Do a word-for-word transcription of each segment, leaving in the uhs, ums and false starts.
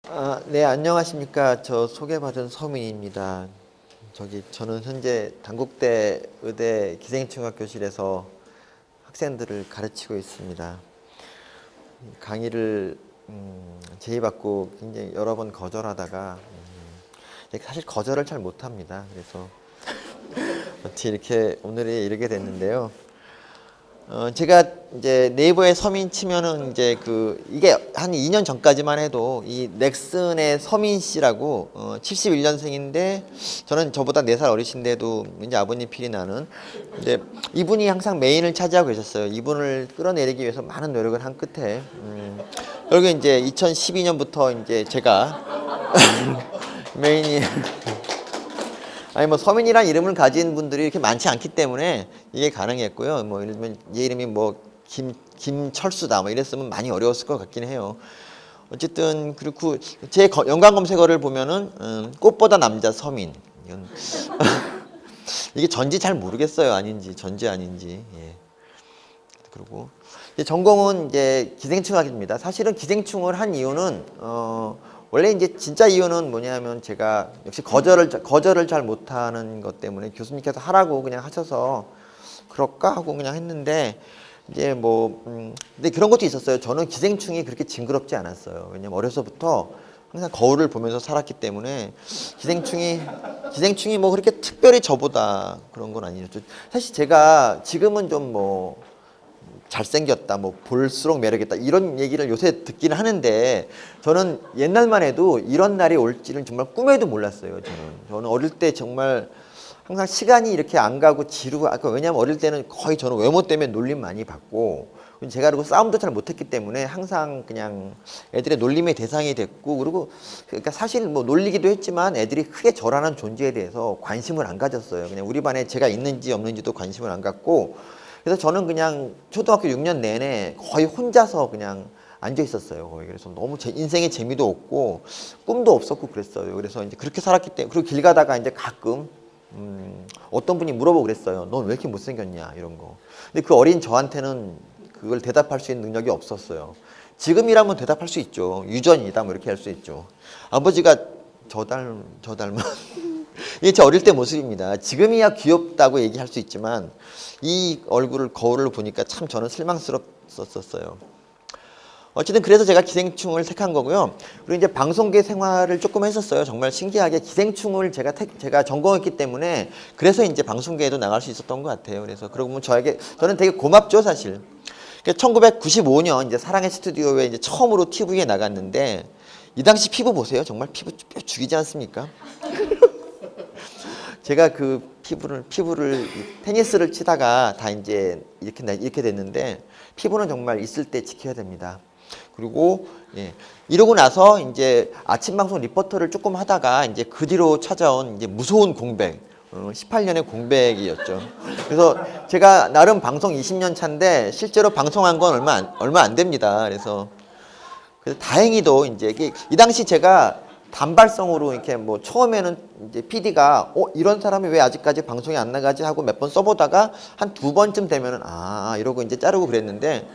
아, 네, 안녕하십니까. 저 소개받은 서민입니다. 저기 저는 현재 단국대 의대 기생충학교실에서 학생들을 가르치고 있습니다. 강의를 음, 제의받고 굉장히 여러 번 거절하다가 음, 사실 거절을 잘 못합니다. 그래서 어떻게 이렇게 오늘에 이르게 됐는데요. 어, 제가 이제 네이버에 서민 치면은 이제 그 이게 한 이 년 전까지만 해도 이 넥슨의 서민 씨라고 어, 칠십일 년생인데 저는 저보다 네 살 어리신데도 이제 아버님 필이 나는 이제 이분이 항상 메인을 차지하고 계셨어요. 이분을 끌어내리기 위해서 많은 노력을 한 끝에 음, 결국 이제 이천십이 년부터 이제 제가 메인이 아니 뭐 서민이란 이름을 가진 분들이 이렇게 많지 않기 때문에 이게 가능했고요. 뭐 예를 들면 얘 이름이 뭐 김 김철수다 뭐 이랬으면 많이 어려웠을 것 같긴 해요. 어쨌든 그렇고 제 거, 연관 검색어를 보면은 음, 꽃보다 남자 서민 이건 이게 전지 잘 모르겠어요. 아닌지 전지 아닌지. 예. 그리고 이제 전공은 이제 기생충학입니다. 사실은 기생충을 한 이유는 어. 원래 이제 진짜 이유는 뭐냐면 제가 역시 거절을 거절을 잘 못하는 것 때문에 교수님께서 하라고 그냥 하셔서 그럴까 하고 그냥 했는데 이제 뭐 음, 근데 그런 것도 있었어요. 저는 기생충이 그렇게 징그럽지 않았어요. 왜냐면 어려서부터 항상 거울을 보면서 살았기 때문에 기생충이 기생충이 뭐 그렇게 특별히 저보다 그런 건 아니었죠. 사실 제가 지금은 좀 뭐 잘생겼다, 뭐 볼수록 매력있다 이런 얘기를 요새 듣기는 하는데 저는 옛날만 해도 이런 날이 올지는 정말 꿈에도 몰랐어요. 저는 저는 어릴 때 정말 항상 시간이 이렇게 안 가고 지루가 아까 왜냐면 어릴 때는 거의 저는 외모 때문에 놀림 많이 받고 제가 그리고 싸움도 잘 못했기 때문에 항상 그냥 애들의 놀림의 대상이 됐고 그리고 그러니까 사실 뭐 놀리기도 했지만 애들이 크게 저라는 존재에 대해서 관심을 안 가졌어요. 그냥 우리 반에 제가 있는지 없는지도 관심을 안 갖고 그래서 저는 그냥 초등학교 육 년 내내 거의 혼자서 그냥 앉아 있었어요. 거의. 그래서 너무 제 인생에 재미도 없고 꿈도 없었고 그랬어요. 그래서 이제 그렇게 살았기 때문에 그리고 길 가다가 이제 가끔 음, 어떤 분이 물어보고 그랬어요. 넌 왜 이렇게 못생겼냐 이런 거. 근데 그 어린 저한테는 그걸 대답할 수 있는 능력이 없었어요. 지금이라면 대답할 수 있죠. 유전이다 뭐 이렇게 할 수 있죠. 아버지가 저 닮, 저 닮은 이게 제 어릴 때 모습입니다. 지금이야 귀엽다고 얘기할 수 있지만 이 얼굴을 거울을 보니까 참 저는 실망스럽었었어요. 어쨌든 그래서 제가 기생충을 택한 거고요. 그리고 이제 방송계 생활을 조금 했었어요. 정말 신기하게 기생충을 제가 택, 제가 전공했기 때문에 그래서 이제 방송계에도 나갈 수 있었던 것 같아요. 그래서 그러고 보면 저에게 저는 되게 고맙죠, 사실. 천구백구십오 년 이제 사랑의 스튜디오에 이제 처음으로 티비에 나갔는데 이 당시 피부 보세요. 정말 피부 죽이지 않습니까? 제가 그 피부를 피부를 테니스를 치다가 다 이제 이렇게 이렇게 됐는데 피부는 정말 있을 때 지켜야 됩니다. 그리고 예, 이러고 나서 이제 아침 방송 리포터를 조금 하다가 이제 그 뒤로 찾아온 이제 무서운 공백, 어, 십팔 년의 공백이었죠. 그래서 제가 나름 방송 이십 년 차인데 실제로 방송한 건 얼마 안, 얼마 안 됩니다. 그래서 그래서 다행히도 이제 이게 이 당시 제가 단발성으로 이렇게 뭐 처음에는 이제 피디가 어 이런 사람이 왜 아직까지 방송에 안 나가지 하고 몇 번 써보다가 한 두 번쯤 되면은 아 이러고 이제 자르고 그랬는데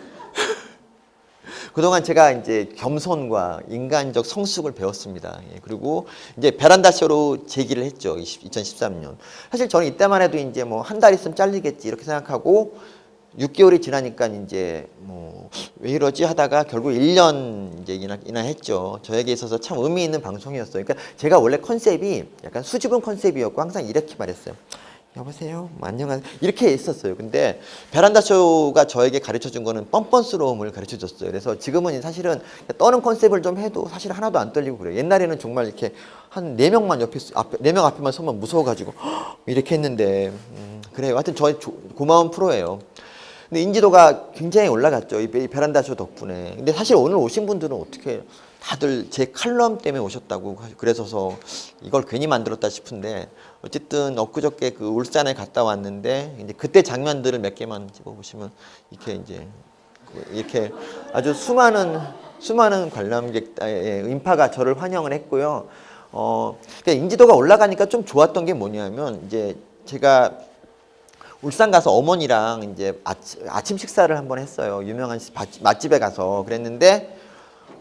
그동안 제가 이제 겸손과 인간적 성숙을 배웠습니다. 예, 그리고 이제 베란다 쇼로 제기를 했죠. 이천십삼 년. 사실 저는 이때만 해도 이제 뭐 한 달 있으면 잘리겠지 이렇게 생각하고 육 개월이 지나니까 이제 뭐 왜 이러지 하다가 결국 일 년 이제 이나, 이나 했죠. 저에게 있어서 참 의미 있는 방송이었어요. 그러니까 제가 원래 컨셉이 약간 수줍은 컨셉이었고 항상 이렇게 말했어요. 여보세요? 뭐 안녕하세요? 이렇게 했었어요. 근데 베란다 쇼가 저에게 가르쳐 준 거는 뻔뻔스러움을 가르쳐 줬어요. 그래서 지금은 사실은 떠는 컨셉을 좀 해도 사실 하나도 안 떨리고 그래요. 옛날에는 정말 이렇게 한 네 명만 옆에, 앞에, 네 명 앞에만 서면 무서워가지고 이렇게 했는데 음, 그래요. 하여튼 저의 고마운 프로예요. 근데 인지도가 굉장히 올라갔죠. 이 베란다 쇼 덕분에. 근데 사실 오늘 오신 분들은 어떻게 다들 제 칼럼 때문에 오셨다고 그래서 이걸 괜히 만들었다 싶은데 어쨌든 엊그저께 그 울산에 갔다 왔는데 이제 그때 장면들을 몇 개만 집어보시면 이렇게 이제 이렇게 아주 수많은 수많은 관람객 인파가 저를 환영을 했고요. 어, 그러니까 인지도가 올라가니까 좀 좋았던 게 뭐냐면 이제 제가 울산 가서 어머니랑 이제 아침, 아침 식사를 한번 했어요. 유명한 맛집에 가서 그랬는데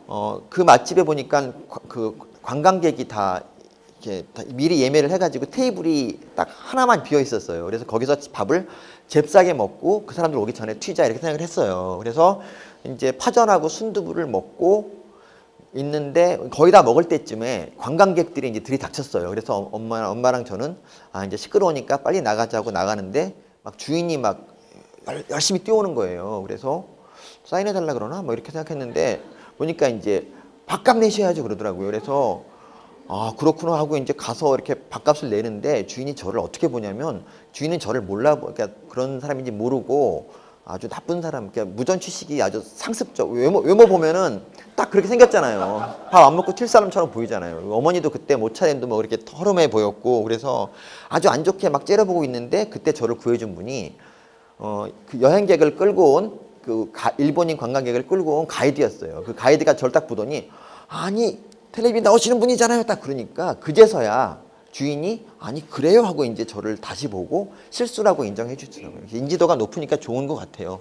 어, 그 맛집에 보니까 그 관광객이 다 이렇게 다 미리 예매를 해가지고 테이블이 딱 하나만 비어 있었어요. 그래서 거기서 밥을 잽싸게 먹고 그 사람들 오기 전에 튀자 이렇게 생각을 했어요. 그래서 이제 파전하고 순두부를 먹고 있는데 거의 다 먹을 때쯤에 관광객들이 이제 들이닥쳤어요. 그래서 엄마, 엄마랑 저는 아 이제 시끄러우니까 빨리 나가자고 나가는데 막 주인이 막 열심히 뛰어오는 거예요. 그래서 사인해달라 그러나 뭐 이렇게 생각했는데 보니까 이제 밥값 내셔야죠 그러더라고요. 그래서 아 그렇구나 하고 이제 가서 이렇게 밥값을 내는데 주인이 저를 어떻게 보냐면 주인은 저를 몰라 그러니까 그런 사람인지 모르고 아주 나쁜 사람 그러니까 무전취식이 아주 상습적 외모, 외모 보면은 딱 그렇게 생겼잖아요. 밥 안 먹고 튈 사람처럼 보이잖아요. 어머니도 그때 모차례도 뭐 이렇게 허름해 보였고 그래서 아주 안 좋게 막 째려보고 있는데 그때 저를 구해준 분이 어, 그 여행객을 끌고 온 그 일본인 관광객을 끌고 온 가이드였어요. 그 가이드가 저를 딱 보더니 아니 텔레비전 나오시는 분이잖아요. 딱 그러니까 그제서야 주인이 아니 그래요 하고 이제 저를 다시 보고 실수라고 인정해 주더라고요. 인지도가 높으니까 좋은 것 같아요.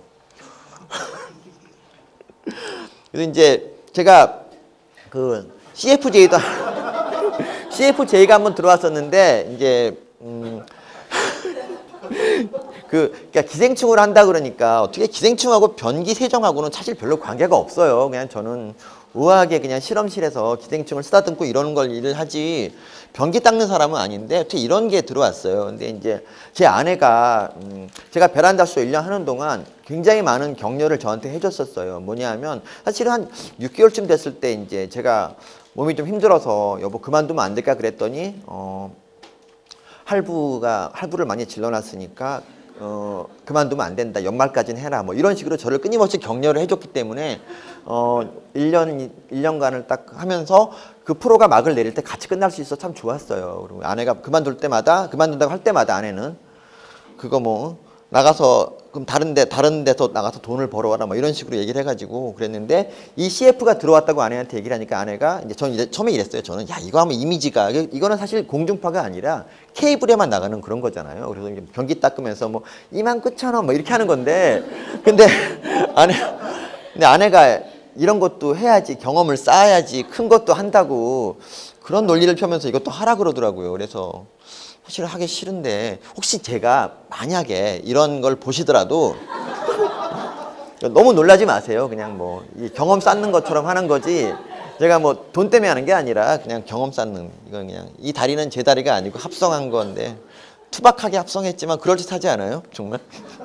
그래서 이제 제가 그 씨에프제이도 씨에프제이가 한번 들어왔었는데 이제 음 그 그러니까 기생충을 한다 그러니까 어떻게 기생충하고 변기 세정하고는 사실 별로 관계가 없어요. 그냥 저는 우아하게 그냥 실험실에서 기생충을 쓰다듬고 이러는 걸 일을 하지 변기 닦는 사람은 아닌데 어떻게 이런 게 들어왔어요. 근데 이제 제 아내가 음 제가 베란다 쇼 일 년 하는 동안 굉장히 많은 격려를 저한테 해줬었어요. 뭐냐 하면 사실 한 육 개월쯤 됐을 때 이제 제가 몸이 좀 힘들어서 여보 그만두면 안 될까 그랬더니 어 할부가 할부를 많이 질러놨으니까 어 그만두면 안 된다. 연말까지는 해라. 뭐 이런 식으로 저를 끊임없이 격려를 해줬기 때문에 어 일 년 일 년간을 딱 하면서 그 프로가 막을 내릴 때 같이 끝날 수 있어 참 좋았어요. 그리고 아내가 그만둘 때마다 그만둔다고 할 때마다 아내는 그거 뭐 나가서 그럼 다른 데 다른 데서 나가서 돈을 벌어와라 뭐 이런 식으로 얘기를 해가지고 그랬는데 이 씨에프가 들어왔다고 아내한테 얘기를 하니까 아내가 이제 저는 이제 처음에 이랬어요. 저는 야 이거 하면 이미지가 이거는 사실 공중파가 아니라 케이블에만 나가는 그런 거잖아요. 그래서 이제 변기 닦으면서 뭐 이만 구천 원 뭐 이렇게 하는 건데 근데 아내 근데 아내가 이런 것도 해야지 경험을 쌓아야지 큰 것도 한다고 그런 논리를 펴면서 이것도 하라 그러더라고요. 그래서 사실 하기 싫은데 혹시 제가 만약에 이런 걸 보시더라도 너무 놀라지 마세요. 그냥 뭐 이 경험 쌓는 것처럼 하는 거지 제가 뭐 돈 때문에 하는 게 아니라 그냥 경험 쌓는 이건 그냥 이 다리는 제 다리가 아니고 합성한 건데 투박하게 합성했지만 그럴듯하지 않아요? 정말?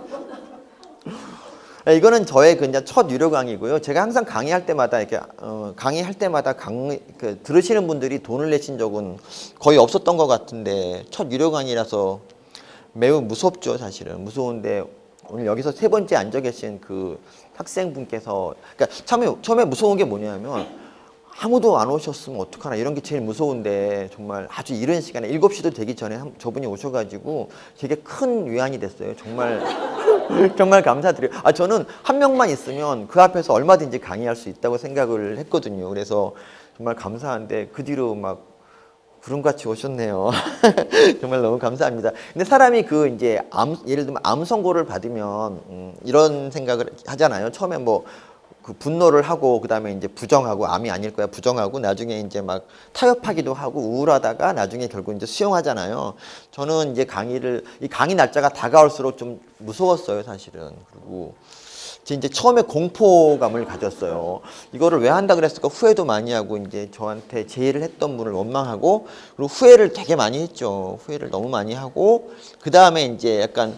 이거는 저의 그냥 첫 유료 강의고요. 제가 항상 강의할 때마다 이렇게 어, 강의할 때마다 강, 그, 들으시는 분들이 돈을 내신 적은 거의 없었던 것 같은데 첫 유료 강의라서 매우 무섭죠, 사실은. 무서운데 오늘 여기서 세 번째 앉아 계신 그 학생분께서 그러니까 처음에 처음에 무서운 게 뭐냐면 아무도 안 오셨으면 어떡하나 이런 게 제일 무서운데 정말 아주 이른 시간에 일곱 시도 되기 전에 한, 저분이 오셔가지고 되게 큰 위안이 됐어요. 정말 정말 감사드려요. 아 저는 한 명만 있으면 그 앞에서 얼마든지 강의할 수 있다고 생각을 했거든요. 그래서 정말 감사한데 그 뒤로 막 구름같이 오셨네요. 정말 너무 감사합니다. 근데 사람이 그 이제 암, 예를 들면 암 선고를 받으면 음, 이런 생각을 하잖아요. 처음에 뭐 그 분노를 하고 그다음에 이제 부정하고 암이 아닐 거야 부정하고 나중에 이제 막 타협하기도 하고 우울하다가 나중에 결국 이제 수용하잖아요. 저는 이제 강의를 이 강의 날짜가 다가올수록 좀 무서웠어요, 사실은. 그리고 이제 처음에 공포감을 가졌어요. 이거를 왜 한다 그랬을까 후회도 많이 하고 이제 저한테 제의를 했던 분을 원망하고 그리고 후회를 되게 많이 했죠. 후회를 너무 많이 하고 그 다음에 이제 약간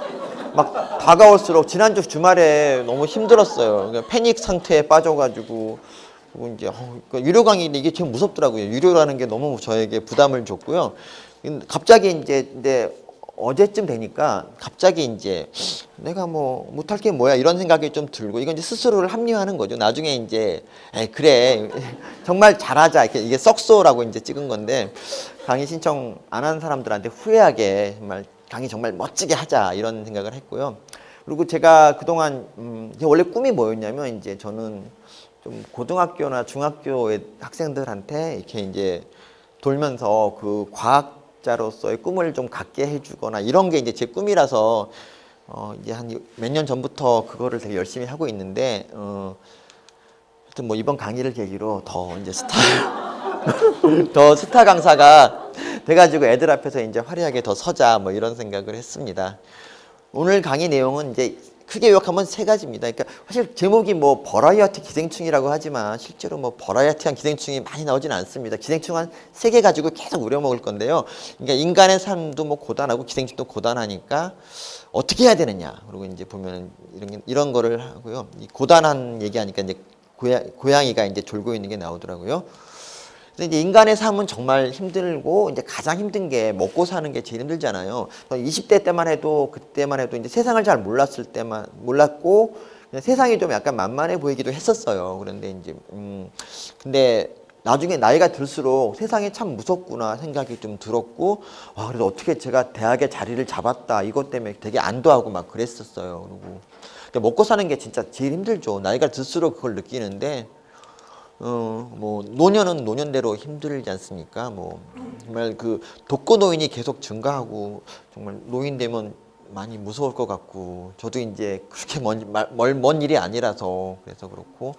막 다가올수록 지난주 주말에 너무 힘들었어요. 그러니까 패닉 상태에 빠져가지고 그리고 이제 어, 그러니까 유료 강의 이게 참 무섭더라고요. 유료라는 게 너무 저에게 부담을 줬고요. 갑자기 이제 근데 어제쯤 되니까 갑자기 이제 내가 뭐 못할 게 뭐야 이런 생각이 좀 들고 이건 이제 스스로를 합리화하는 거죠. 나중에 이제 에이 그래 정말 잘하자 이렇게 이게 썩소라고 이제 찍은 건데 강의 신청 안 한 사람들한테 후회하게 정말 강의 정말 멋지게 하자 이런 생각을 했고요. 그리고 제가 그동안 음, 원래 꿈이 뭐였냐면 이제 저는 좀 고등학교나 중학교의 학생들한테 이렇게 이제 돌면서 그 과학자로서의 꿈을 좀 갖게 해주거나 이런 게 이제 제 꿈이라서 어, 이제 한 몇 년 전부터 그거를 되게 열심히 하고 있는데 어, 하여튼 뭐 이번 강의를 계기로 더 이제 스타 더 스타 강사가 돼가지고 애들 앞에서 이제 화려하게 더 서자 뭐 이런 생각을 했습니다. 오늘 강의 내용은 이제 크게 요약하면 세 가지입니다. 그러니까 사실 제목이 뭐 버라이어티 기생충이라고 하지만 실제로 뭐 버라이어티한 기생충이 많이 나오진 않습니다. 기생충 한 세 개 가지고 계속 우려먹을 건데요. 그러니까 인간의 삶도 뭐 고단하고 기생충도 고단하니까 어떻게 해야 되느냐. 그리고 이제 보면 이런 이런 거를 하고요. 이 고단한 얘기하니까 이제 고야, 고양이가 이제 졸고 있는 게 나오더라고요. 그래서 이제 인간의 삶은 정말 힘들고 이제 가장 힘든 게 먹고 사는 게 제일 힘들잖아요. 이십 대 때만 해도 그때만 해도 이제 세상을 잘 몰랐을 때만 몰랐고 그냥 세상이 좀 약간 만만해 보이기도 했었어요. 그런데 이제 음 근데 나중에 나이가 들수록 세상이 참 무섭구나 생각이 좀 들었고 와 그래서 어떻게 제가 대학에 자리를 잡았다 이것 때문에 되게 안도하고 막 그랬었어요. 그리고 그러니까 먹고 사는 게 진짜 제일 힘들죠. 나이가 들수록 그걸 느끼는데. 어, 뭐, 노년은 노년대로 힘들지 않습니까? 뭐, 정말 그 독거 노인이 계속 증가하고, 정말 노인 되면 많이 무서울 것 같고, 저도 이제 그렇게 먼, 멀, 먼 일이 아니라서, 그래서 그렇고,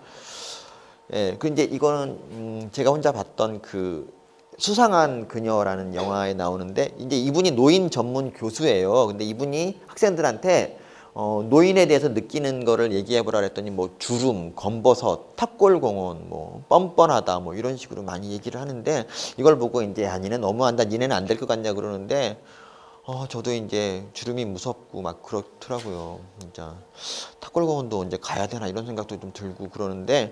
예, 그 이제 이거는, 음, 제가 혼자 봤던 그 수상한 그녀라는 영화에 나오는데, 이제 이분이 노인 전문 교수예요. 근데 이분이 학생들한테 어, 노인에 대해서 느끼는 거를 얘기해보라 그랬더니 뭐 주름, 검버섯, 탑골공원, 뭐 뻔뻔하다 뭐 이런 식으로 많이 얘기를 하는데 이걸 보고 이제 아 니네 너무한다, 니네는 안 될 것 같냐 그러는데 어, 저도 이제 주름이 무섭고 막 그렇더라고요. 진짜 탑골공원도 언제 가야 되나 이런 생각도 좀 들고 그러는데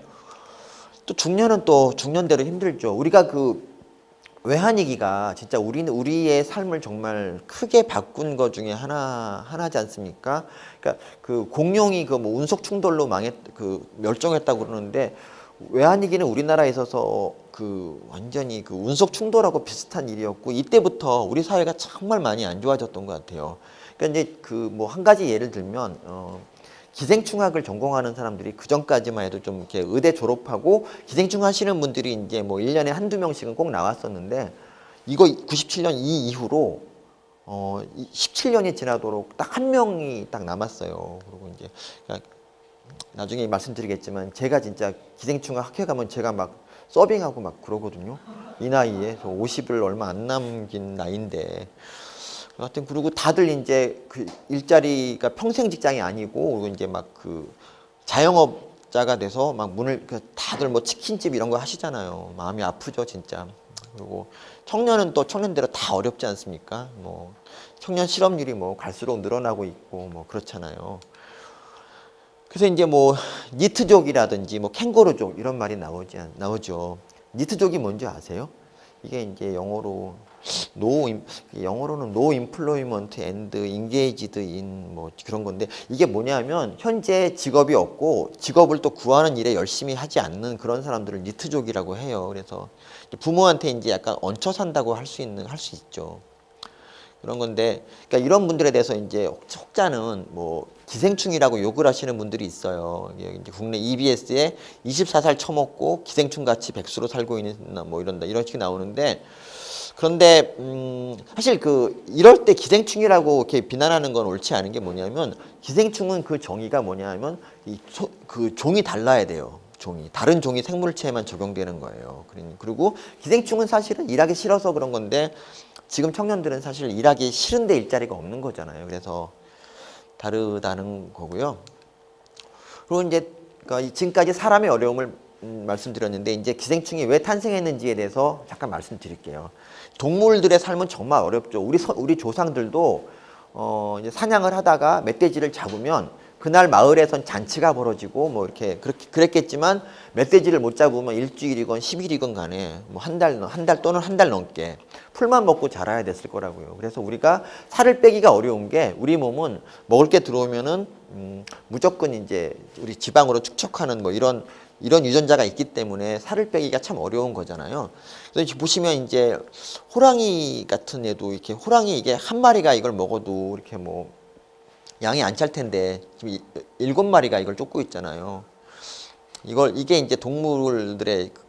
또 중년은 또 중년대로 힘들죠. 우리가 그 외환위기가 진짜 우리는 우리의 삶을 정말 크게 바꾼 것 중에 하나 하나지 않습니까? 그러니까 그 공룡이 그 뭐 운석 충돌로 망했 그 멸종했다고 그러는데 외환위기는 우리나라에 있어서 그 완전히 그 운석 충돌하고 비슷한 일이었고 이때부터 우리 사회가 정말 많이 안 좋아졌던 것 같아요. 그러니까 이제 그 뭐 한 가지 예를 들면 어. 기생충학을 전공하는 사람들이 그 전까지만 해도 좀 이렇게 의대 졸업하고 기생충 하시는 분들이 이제 뭐 일 년에 한두 명씩은 꼭 나왔었는데 이거 구십칠 년 이 이후로 어 십칠 년이 지나도록 딱 한 명이 딱 남았어요. 그리고 이제 그러니까 나중에 말씀드리겠지만 제가 진짜 기생충학 학회 가면 제가 막 서빙하고 막 그러거든요. 이 나이에 저 오십을 얼마 안 남긴 나이인데 하여튼 그리고 다들 이제 그 일자리가 평생 직장이 아니고 그리고 이제 막 그 자영업자가 돼서 막 문을 그 다들 뭐 치킨집 이런 거 하시잖아요. 마음이 아프죠 진짜. 그리고 청년은 또 청년대로 다 어렵지 않습니까? 뭐 청년 실업률이 뭐 갈수록 늘어나고 있고 뭐 그렇잖아요. 그래서 이제 뭐 니트족이라든지 뭐 캥거루족 이런 말이 나오지 나오죠. 니트족이 뭔지 아세요? 이게 이제 영어로 no 영어로는 no employment and engaged in 뭐 그런 건데 이게 뭐냐면 현재 직업이 없고 직업을 또 구하는 일에 열심히 하지 않는 그런 사람들을 니트족이라고 해요. 그래서 부모한테 이제 약간 얹혀 산다고 할 수 있는 할 수 있죠. 그런 건데 그러니까 이런 분들에 대해서 이제 혹자는 뭐 기생충이라고 욕을 하시는 분들이 있어요. 이제 국내 이비에스에 이십사 살 처먹고 기생충 같이 백수로 살고 있는 뭐 이런다 이런 식이 나오는데 그런데 음 사실 그 이럴 때 기생충이라고 이렇게 비난하는 건 옳지 않은 게 뭐냐면 기생충은 그 정의가 뭐냐면 이 그 종이 달라야 돼요. 종이 다른 종이 생물체에만 적용되는 거예요. 그리고 기생충은 사실은 일하기 싫어서 그런 건데 지금 청년들은 사실 일하기 싫은데 일자리가 없는 거잖아요. 그래서 다르다는 거고요. 그리고 이제 그러니까 지금까지 사람의 어려움을 음, 말씀드렸는데 이제 기생충이 왜 탄생했는지에 대해서 잠깐 말씀드릴게요. 동물들의 삶은 정말 어렵죠. 우리 서, 우리 조상들도 어, 이제 사냥을 하다가 멧돼지를 잡으면 그날 마을에선 잔치가 벌어지고 뭐 이렇게 그렇게 그랬겠지만 멧돼지를 못 잡으면 일주일이건 십 일이건 간에 뭐 한 달 한 달 또는 한 달 넘게 풀만 먹고 자라야 됐을 거라고요. 그래서 우리가 살을 빼기가 어려운 게 우리 몸은 먹을 게 들어오면은 음, 무조건 이제 우리 지방으로 축적하는 뭐 이런 이런 유전자가 있기 때문에 살을 빼기가 참 어려운 거잖아요. 그래서 보시면 이제 호랑이 같은 애도 이렇게 호랑이 이게 한 마리가 이걸 먹어도 이렇게 뭐 양이 안 찰 텐데 지금 일곱 마리가 이걸 쫓고 있잖아요. 이걸 이게 이제 동물들의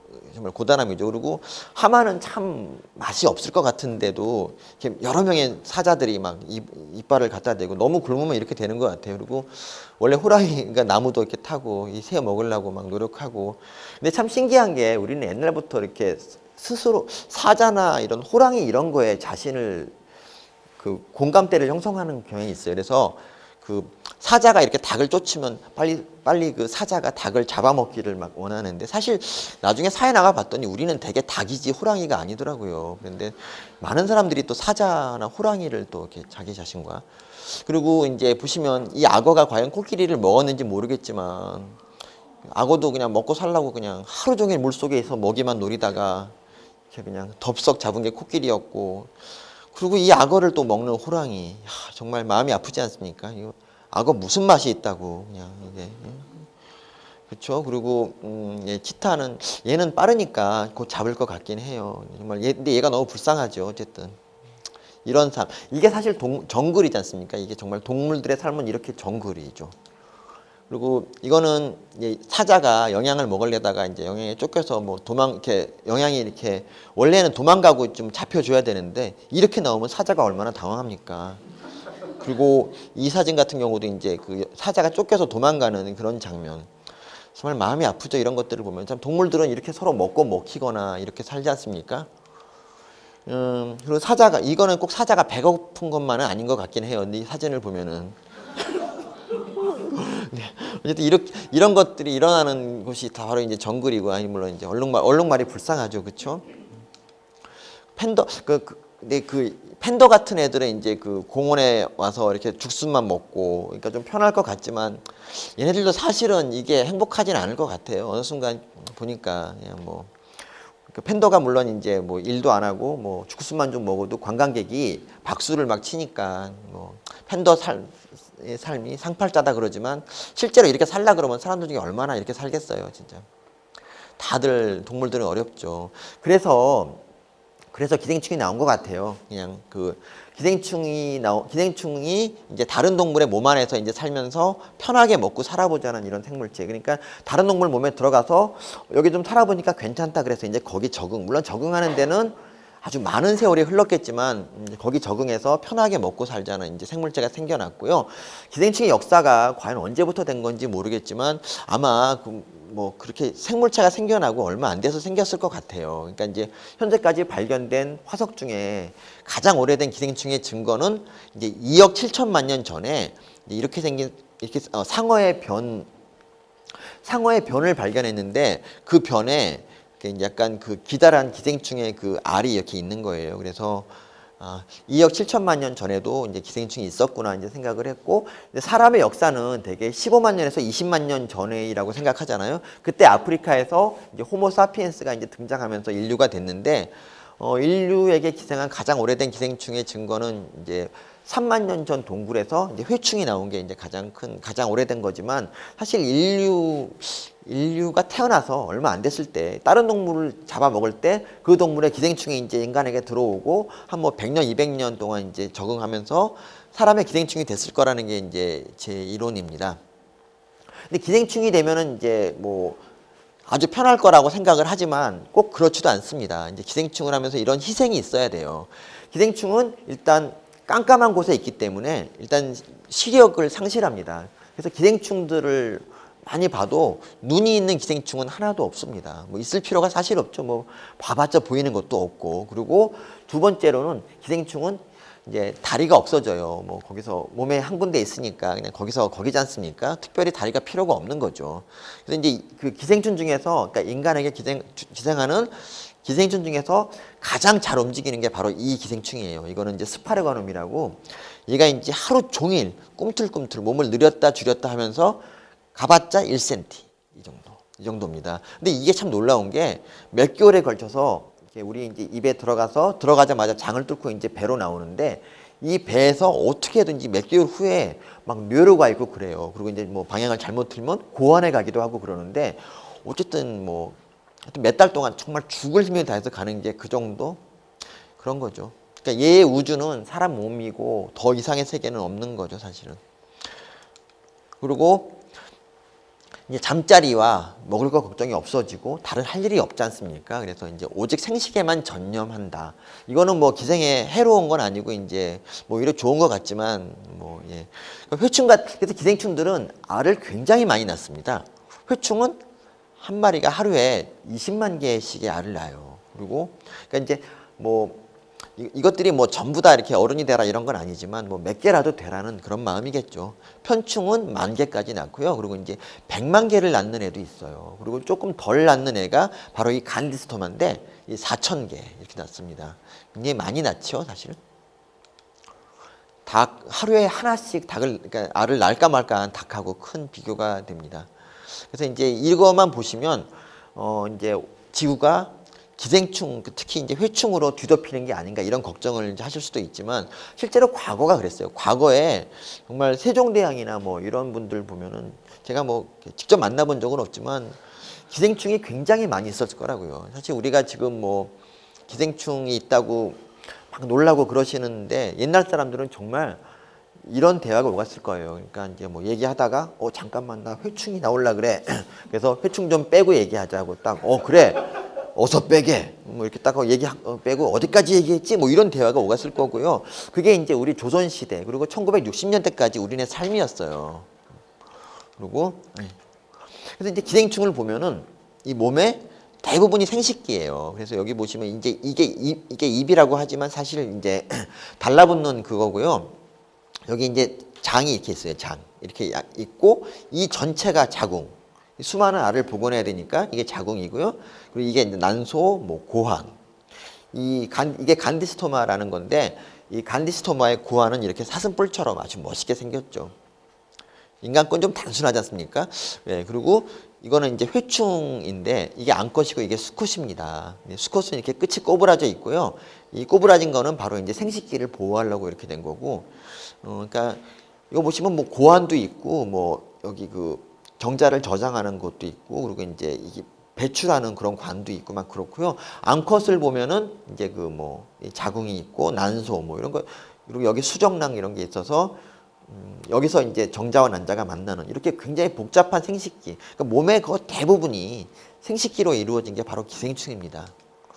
정말 고단함이죠. 그리고 하마는 참 맛이 없을 것 같은데도 이렇게 여러 명의 사자들이 막 입, 이빨을 갖다 대고 너무 굶으면 이렇게 되는 것 같아요. 그리고 원래 호랑이가 나무도 이렇게 타고 이 새 먹으려고 막 노력하고. 근데 참 신기한 게 우리는 옛날부터 이렇게 스스로 사자나 이런 호랑이 이런 거에 자신을 그 공감대를 형성하는 경향이 있어요. 그래서 그 사자가 이렇게 닭을 쫓으면 빨리 빨리 그 사자가 닭을 잡아먹기를 막 원하는데, 사실 나중에 사회 나가 봤더니 우리는 되게 닭이지 호랑이가 아니더라고요. 그런데 많은 사람들이 또 사자나 호랑이를 또 이렇게 자기 자신과, 그리고 이제 보시면 이 악어가 과연 코끼리를 먹었는지 모르겠지만 악어도 그냥 먹고 살라고 그냥 하루 종일 물속에서 먹이만 노리다가 이렇게 그냥 덥석 잡은 게 코끼리였고, 그리고 이 악어를 또 먹는 호랑이, 야, 정말 마음이 아프지 않습니까? 이거 악어 무슨 맛이 있다고 그냥 이게. 그렇죠. 그리고 음, 예, 치타는 얘는 빠르니까 곧 잡을 것 같긴 해요. 정말 얘, 근데 얘가 너무 불쌍하죠. 어쨌든 이런 삶, 이게 사실 동, 정글이지 않습니까? 이게 정말 동물들의 삶은 이렇게 정글이죠. 그리고 이거는 이제 사자가 영양을 먹으려다가 이제 영양에 쫓겨서 뭐 도망, 이렇게 영양이 이렇게 원래는 도망가고 좀 잡혀줘야 되는데 이렇게 나오면 사자가 얼마나 당황합니까? 그리고 이 사진 같은 경우도 이제 그 사자가 쫓겨서 도망가는 그런 장면. 정말 마음이 아프죠. 이런 것들을 보면. 참 동물들은 이렇게 서로 먹고 먹히거나 이렇게 살지 않습니까? 음, 그리고 사자가, 이거는 꼭 사자가 배고픈 것만은 아닌 것 같긴 해요. 이 사진을 보면은. 네. 어쨌든 이렇게, 이런 것들이 일어나는 곳이 다 바로 이제 정글이고, 아니 물론 이제 얼룩말, 얼룩말이 불쌍하죠, 그렇죠? 팬더 그, 그 근데 그 팬더 같은 애들은 이제 그 공원에 와서 이렇게 죽순만 먹고, 그러니까 좀 편할 것 같지만 얘네들도 사실은 이게 행복하진 않을 것 같아요. 어느 순간 보니까 그냥 뭐. 그 팬더가 물론 이제 뭐 일도 안 하고 뭐 죽순만 좀 먹어도 관광객이 박수를 막 치니까 뭐 팬더 살, 삶이 상팔자다 그러지만 실제로 이렇게 살라 그러면 사람들 중에 얼마나 이렇게 살겠어요, 진짜. 다들 동물들은 어렵죠. 그래서 그래서 기생충이 나온 것 같아요. 그냥 그 기생충이 나오 기생충이 이제 다른 동물의 몸 안에서 이제 살면서 편하게 먹고 살아보자는 이런 생물체. 그러니까 다른 동물 몸에 들어가서 여기 좀 살아보니까 괜찮다 그래서 이제 거기 적응. 물론 적응하는 데는 아주 많은 세월이 흘렀겠지만 이제 거기 적응해서 편하게 먹고 살자는 이제 생물체가 생겨났고요. 기생충의 역사가 과연 언제부터 된 건지 모르겠지만 아마 그 뭐 그렇게 생물체가 생겨나고 얼마 안 돼서 생겼을 것 같아요. 그러니까 이제 현재까지 발견된 화석 중에 가장 오래된 기생충의 증거는 이제 이억 칠천만 년 전에 이렇게 생긴 이렇게 어, 상어의 변 상어의 변을 발견했는데 그 변에 약간 그 기다란 기생충의 그 알이 이렇게 있는 거예요. 그래서 아, 이억 칠천만 년 전에도 이제 기생충이 있었구나 이제 생각을 했고, 사람의 역사는 대개 십오만 년에서 이십만 년 전이라고 생각하잖아요. 그때 아프리카에서 이제 호모 사피엔스가 이제 등장하면서 인류가 됐는데, 어, 인류에게 기생한 가장 오래된 기생충의 증거는 이제 삼만 년 전 동굴에서 이제 회충이 나온 게 이제 가장 큰, 가장 오래된 거지만, 사실 인류, 인류가 태어나서 얼마 안 됐을 때, 다른 동물을 잡아먹을 때 그 동물의 기생충이 이제 인간에게 들어오고, 한 뭐 백 년, 이백 년 동안 이제 적응하면서 사람의 기생충이 됐을 거라는 게 이제 제 이론입니다. 근데 기생충이 되면은 이제 뭐, 아주 편할 거라고 생각을 하지만 꼭 그렇지도 않습니다. 이제 기생충을 하면서 이런 희생이 있어야 돼요. 기생충은 일단 깜깜한 곳에 있기 때문에 일단 시력을 상실합니다. 그래서 기생충들을 많이 봐도 눈이 있는 기생충은 하나도 없습니다. 뭐 있을 필요가 사실 없죠. 뭐 봐봤자 보이는 것도 없고. 그리고 두 번째로는 기생충은 이제 다리가 없어져요. 뭐 거기서 몸에 한 군데 있으니까 그냥 거기서 거기지 않습니까? 특별히 다리가 필요가 없는 거죠. 그래서 이제 그 기생충 중에서, 그러니까 인간에게 기생, 기생하는 기생충 중에서 가장 잘 움직이는 게 바로 이 기생충이에요. 이거는 이제 스파르가놈이라고, 얘가 이제 하루 종일 꿈틀꿈틀 몸을 늘렸다 줄였다 하면서 가봤자 일 센티미터 이 정도, 이 정도입니다. 근데 이게 참 놀라운 게 몇 개월에 걸쳐서 우리 이제 입에 들어가서 들어가자마자 장을 뚫고 이제 배로 나오는데, 이 배에서 어떻게든지 몇 개월 후에 막 뇌로가 있고 그래요. 그리고 이제 뭐 방향을 잘못 틀면 고안에 가기도 하고 그러는데, 어쨌든 뭐 몇 달 동안 정말 죽을 힘을 다해서 가는 게 그 정도 그런 거죠. 그러니까 얘의 우주는 사람 몸이고 더 이상의 세계는 없는 거죠, 사실은. 그리고 이제 잠자리와 먹을 거 걱정이 없어지고 다른 할 일이 없지 않습니까? 그래서 이제 오직 생식에만 전념한다. 이거는 뭐 기생에 해로운 건 아니고 이제 뭐 오히려 좋은 것 같지만 뭐 예. 회충 같 그래서 기생충들은 알을 굉장히 많이 낳습니다. 회충은 한 마리가 하루에 이십만 개씩의 알을 낳아요. 그리고 그러니까 이제 뭐 이, 이것들이 뭐 전부 다 이렇게 어른이 되라 이런 건 아니지만 뭐 몇 개라도 되라는 그런 마음이겠죠. 편충은 만 개까지 낳고요. 그리고 이제 백만 개를 낳는 애도 있어요. 그리고 조금 덜 낳는 애가 바로 이 간디스토마인데 이 사천 개 이렇게 낳습니다. 굉장히 많이 낳죠, 사실은. 닭 하루에 하나씩 닭을 그러니까 알을 낳을까 말까 한 닭하고 큰 비교가 됩니다. 그래서 이제 이거만 보시면 어 이제 지구가 기생충, 특히 이제 회충으로 뒤덮이는 게 아닌가 이런 걱정을 이제 하실 수도 있지만 실제로 과거가 그랬어요. 과거에 정말 세종대왕이나 뭐 이런 분들 보면은 제가 뭐 직접 만나본 적은 없지만 기생충이 굉장히 많이 있었을 거라고요. 사실 우리가 지금 뭐 기생충이 있다고 막 놀라고 그러시는데 옛날 사람들은 정말 이런 대화가 오갔을 거예요. 그러니까 이제 뭐 얘기하다가 어 잠깐만 나 회충이 나올라 그래. 그래서 회충 좀 빼고 얘기하자고 딱 어 그래. 어서 빼게 뭐 이렇게 딱 얘기 빼고 어디까지 얘기했지 뭐 이런 대화가 오갔을 거고요. 그게 이제 우리 조선 시대 그리고 천구백육십 년대까지 우리네 삶이었어요. 그리고 그래서 이제 기생충을 보면은 이 몸에 대부분이 생식기예요. 그래서 여기 보시면 이제 이게 입, 이게 입이라고 하지만 사실 이제 달라붙는 그거고요. 여기 이제 장이 이렇게 있어요. 장 이렇게 있고 이 전체가 자궁. 수많은 알을 복원해야 되니까 이게 자궁이고요. 그리고 이게 이제 난소, 뭐 고환. 이 간, 이게 간디스토마라는 건데 이 간디스토마의 고환은 이렇게 사슴뿔처럼 아주 멋있게 생겼죠. 인간권 좀 단순하지 않습니까? 네, 그리고 이거는 이제 회충인데 이게 암컷이고 이게 수컷입니다. 네, 수컷은 이렇게 끝이 꼬부라져 있고요. 이 꼬부라진 거는 바로 이제 생식기를 보호하려고 이렇게 된 거고. 어, 그러니까 이거 보시면 뭐 고환도 있고 뭐 여기 그 정자를 저장하는 것도 있고 그리고 이제 이게 배출하는 그런 관도 있고 막 그렇고요. 암컷을 보면은 이제 그 뭐 자궁이 있고 난소 뭐 이런 거 그리고 여기 수정낭 이런 게 있어서 음 여기서 이제 정자와 난자가 만나는 이렇게 굉장히 복잡한 생식기. 그러니까 몸의 그 대부분이 생식기로 이루어진 게 바로 기생충입니다.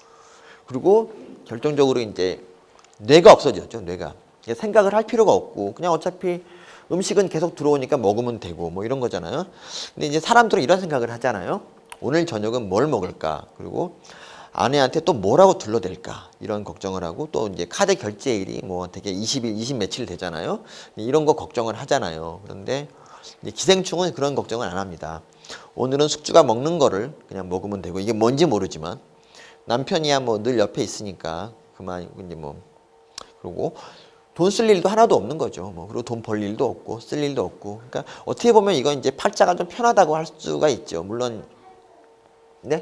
그리고 결정적으로 이제 뇌가 없어졌죠. 뇌가 생각을 할 필요가 없고 그냥 어차피 음식은 계속 들어오니까 먹으면 되고 뭐 이런 거잖아요. 근데 이제 사람들은 이런 생각을 하잖아요. 오늘 저녁은 뭘 먹을까? 그리고 아내한테 또 뭐라고 둘러댈까? 이런 걱정을 하고 또 이제 카드 결제일이 뭐 되게 이십 일, 이십 며칠 되잖아요. 이런 거 걱정을 하잖아요. 그런데 이제 기생충은 그런 걱정을 안 합니다. 오늘은 숙주가 먹는 거를 그냥 먹으면 되고 이게 뭔지 모르지만 남편이야 뭐 늘 옆에 있으니까 그만 이제 뭐 그리고 돈 쓸 일도 하나도 없는 거죠. 뭐 그리고 돈 벌 일도 없고 쓸 일도 없고. 그러니까 어떻게 보면 이건 이제 팔자가 좀 편하다고 할 수가 있죠. 물론 네?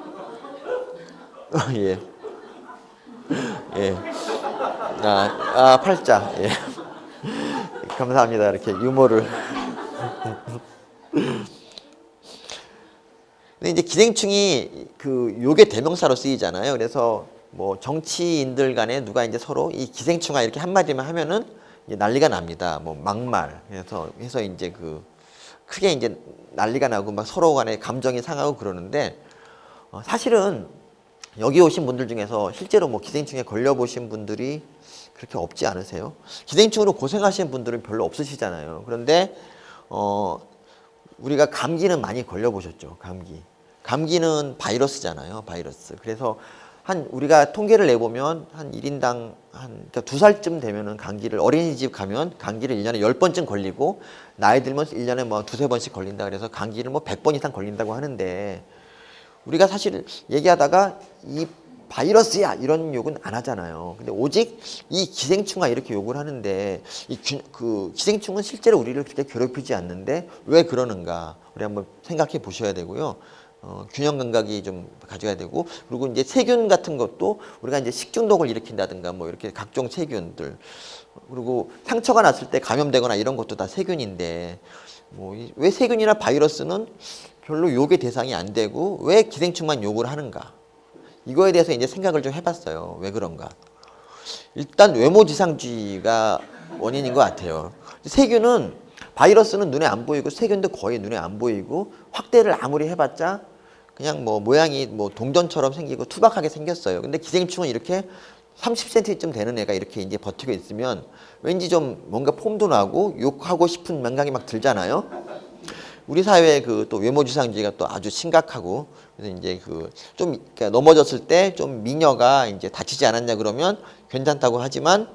예. 예. 아, 아 팔자. 예. 감사합니다. 이렇게 유머를. 근데 이제 기생충이 그 요게 대명사로 쓰이잖아요. 그래서 뭐 정치인들 간에 누가 이제 서로 이 기생충아 이렇게 한마디만 하면은 이제 난리가 납니다. 뭐 막말 해서 해서 이제 그 크게 이제 난리가 나고 막 서로 간에 감정이 상하고 그러는데 어 사실은 여기 오신 분들 중에서 실제로 뭐 기생충에 걸려 보신 분들이 그렇게 없지 않으세요? 기생충으로 고생하시는 분들은 별로 없으시잖아요. 그런데 어 우리가 감기는 많이 걸려 보셨죠. 감기. 감기는 바이러스잖아요. 바이러스. 그래서 한 우리가 통계를 내보면 한 일 인당 한 그러니까 두 살쯤 되면은 감기를 어린이집 가면 감기를 일 년에 열 번쯤 걸리고 나이 들면 일 년에 뭐 두세 번씩 걸린다 그래서 감기를 뭐 백 번 이상 걸린다고 하는데 우리가 사실 얘기하다가 이 바이러스야 이런 욕은 안 하잖아요. 근데 오직 이 기생충아 이렇게 욕을 하는데 이 그 기생충은 실제로 우리를 그렇게 괴롭히지 않는데 왜 그러는가 우리 한번 생각해 보셔야 되고요. 어, 균형 감각이 좀 가져야 되고 그리고 이제 세균 같은 것도 우리가 이제 식중독을 일으킨다든가 뭐 이렇게 각종 세균들 그리고 상처가 났을 때 감염되거나 이런 것도 다 세균인데 뭐 왜 세균이나 바이러스는 별로 욕의 대상이 안 되고 왜 기생충만 욕을 하는가 이거에 대해서 이제 생각을 좀 해봤어요. 왜 그런가? 일단 외모지상주의가 원인인 것 같아요. 세균은 바이러스는 눈에 안 보이고 세균도 거의 눈에 안 보이고 확대를 아무리 해봤자 그냥 뭐 모양이 뭐 동전처럼 생기고 투박하게 생겼어요. 근데 기생충은 이렇게 삼십 센티미터쯤 되는 애가 이렇게 이제 버티고 있으면 왠지 좀 뭔가 폼도 나고 욕하고 싶은 생각이 막 들잖아요. 우리 사회의 그 또 외모지상주의가 또 아주 심각하고, 그래서 이제 그 좀 그러니까 넘어졌을 때 좀 미녀가 이제 다치지 않았냐 그러면 괜찮다고 하지만,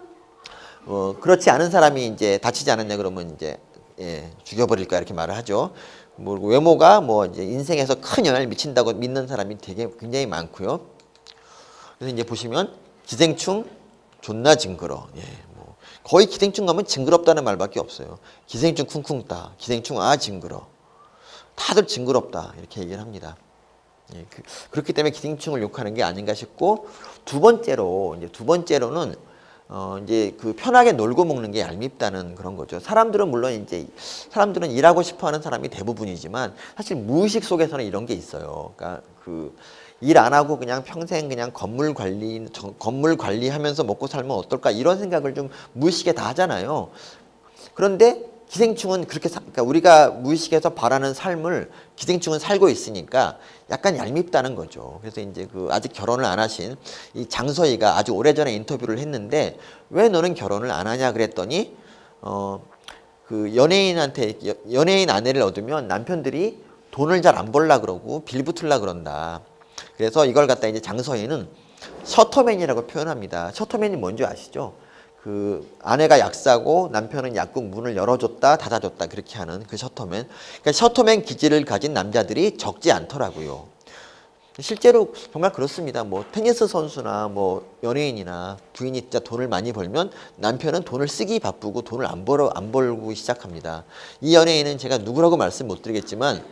어 그렇지 않은 사람이 이제 다치지 않았냐 그러면 이제 예, 죽여버릴 거야 이렇게 말을 하죠. 뭐 외모가 뭐 이제 인생에서 큰 영향을 미친다고 믿는 사람이 되게 굉장히 많고요. 그래서 이제 보시면 기생충 존나 징그러. 예, 뭐 거의 기생충 가면 징그럽다는 말밖에 없어요. 기생충 쿵쿵 따. 기생충 아 징그러. 다들 징그럽다 이렇게 얘기를 합니다. 예, 그, 그렇기 때문에 기생충을 욕하는 게 아닌가 싶고, 두 번째로 이제 두 번째로는 어 이제 그 편하게 놀고 먹는 게 얄밉다는 그런 거죠. 사람들은 물론 이제 사람들은 일하고 싶어하는 사람이 대부분이지만 사실 무의식 속에서는 이런 게 있어요. 그러니까 그 일 안 하고 그냥 평생 그냥 건물 관리 저, 건물 관리하면서 먹고 살면 어떨까 이런 생각을 좀 무의식에 다 하잖아요. 그런데 기생충은 그렇게 사, 그러니까 우리가 무의식에서 바라는 삶을 기생충은 살고 있으니까 약간 얄밉다는 거죠. 그래서 이제 그 아직 결혼을 안 하신 이 장서희가 아주 오래전에 인터뷰를 했는데, 왜 너는 결혼을 안 하냐 그랬더니 어 그 연예인한테 연예인 아내를 얻으면 남편들이 돈을 잘 안 벌라 그러고 빌붙을라 그런다. 그래서 이걸 갖다 이제 장서희는 셔터맨이라고 표현합니다. 셔터맨이 뭔지 아시죠? 그 아내가 약사고 남편은 약국 문을 열어줬다 닫아줬다 그렇게 하는 그 셔터맨. 그러니까 셔터맨 기질을 가진 남자들이 적지 않더라고요. 실제로 정말 그렇습니다. 뭐 테니스 선수나 뭐 연예인이나 부인이 진짜 돈을 많이 벌면 남편은 돈을 쓰기 바쁘고 돈을 안 벌어 안 벌고 시작합니다. 이 연예인은 제가 누구라고 말씀 못 드리겠지만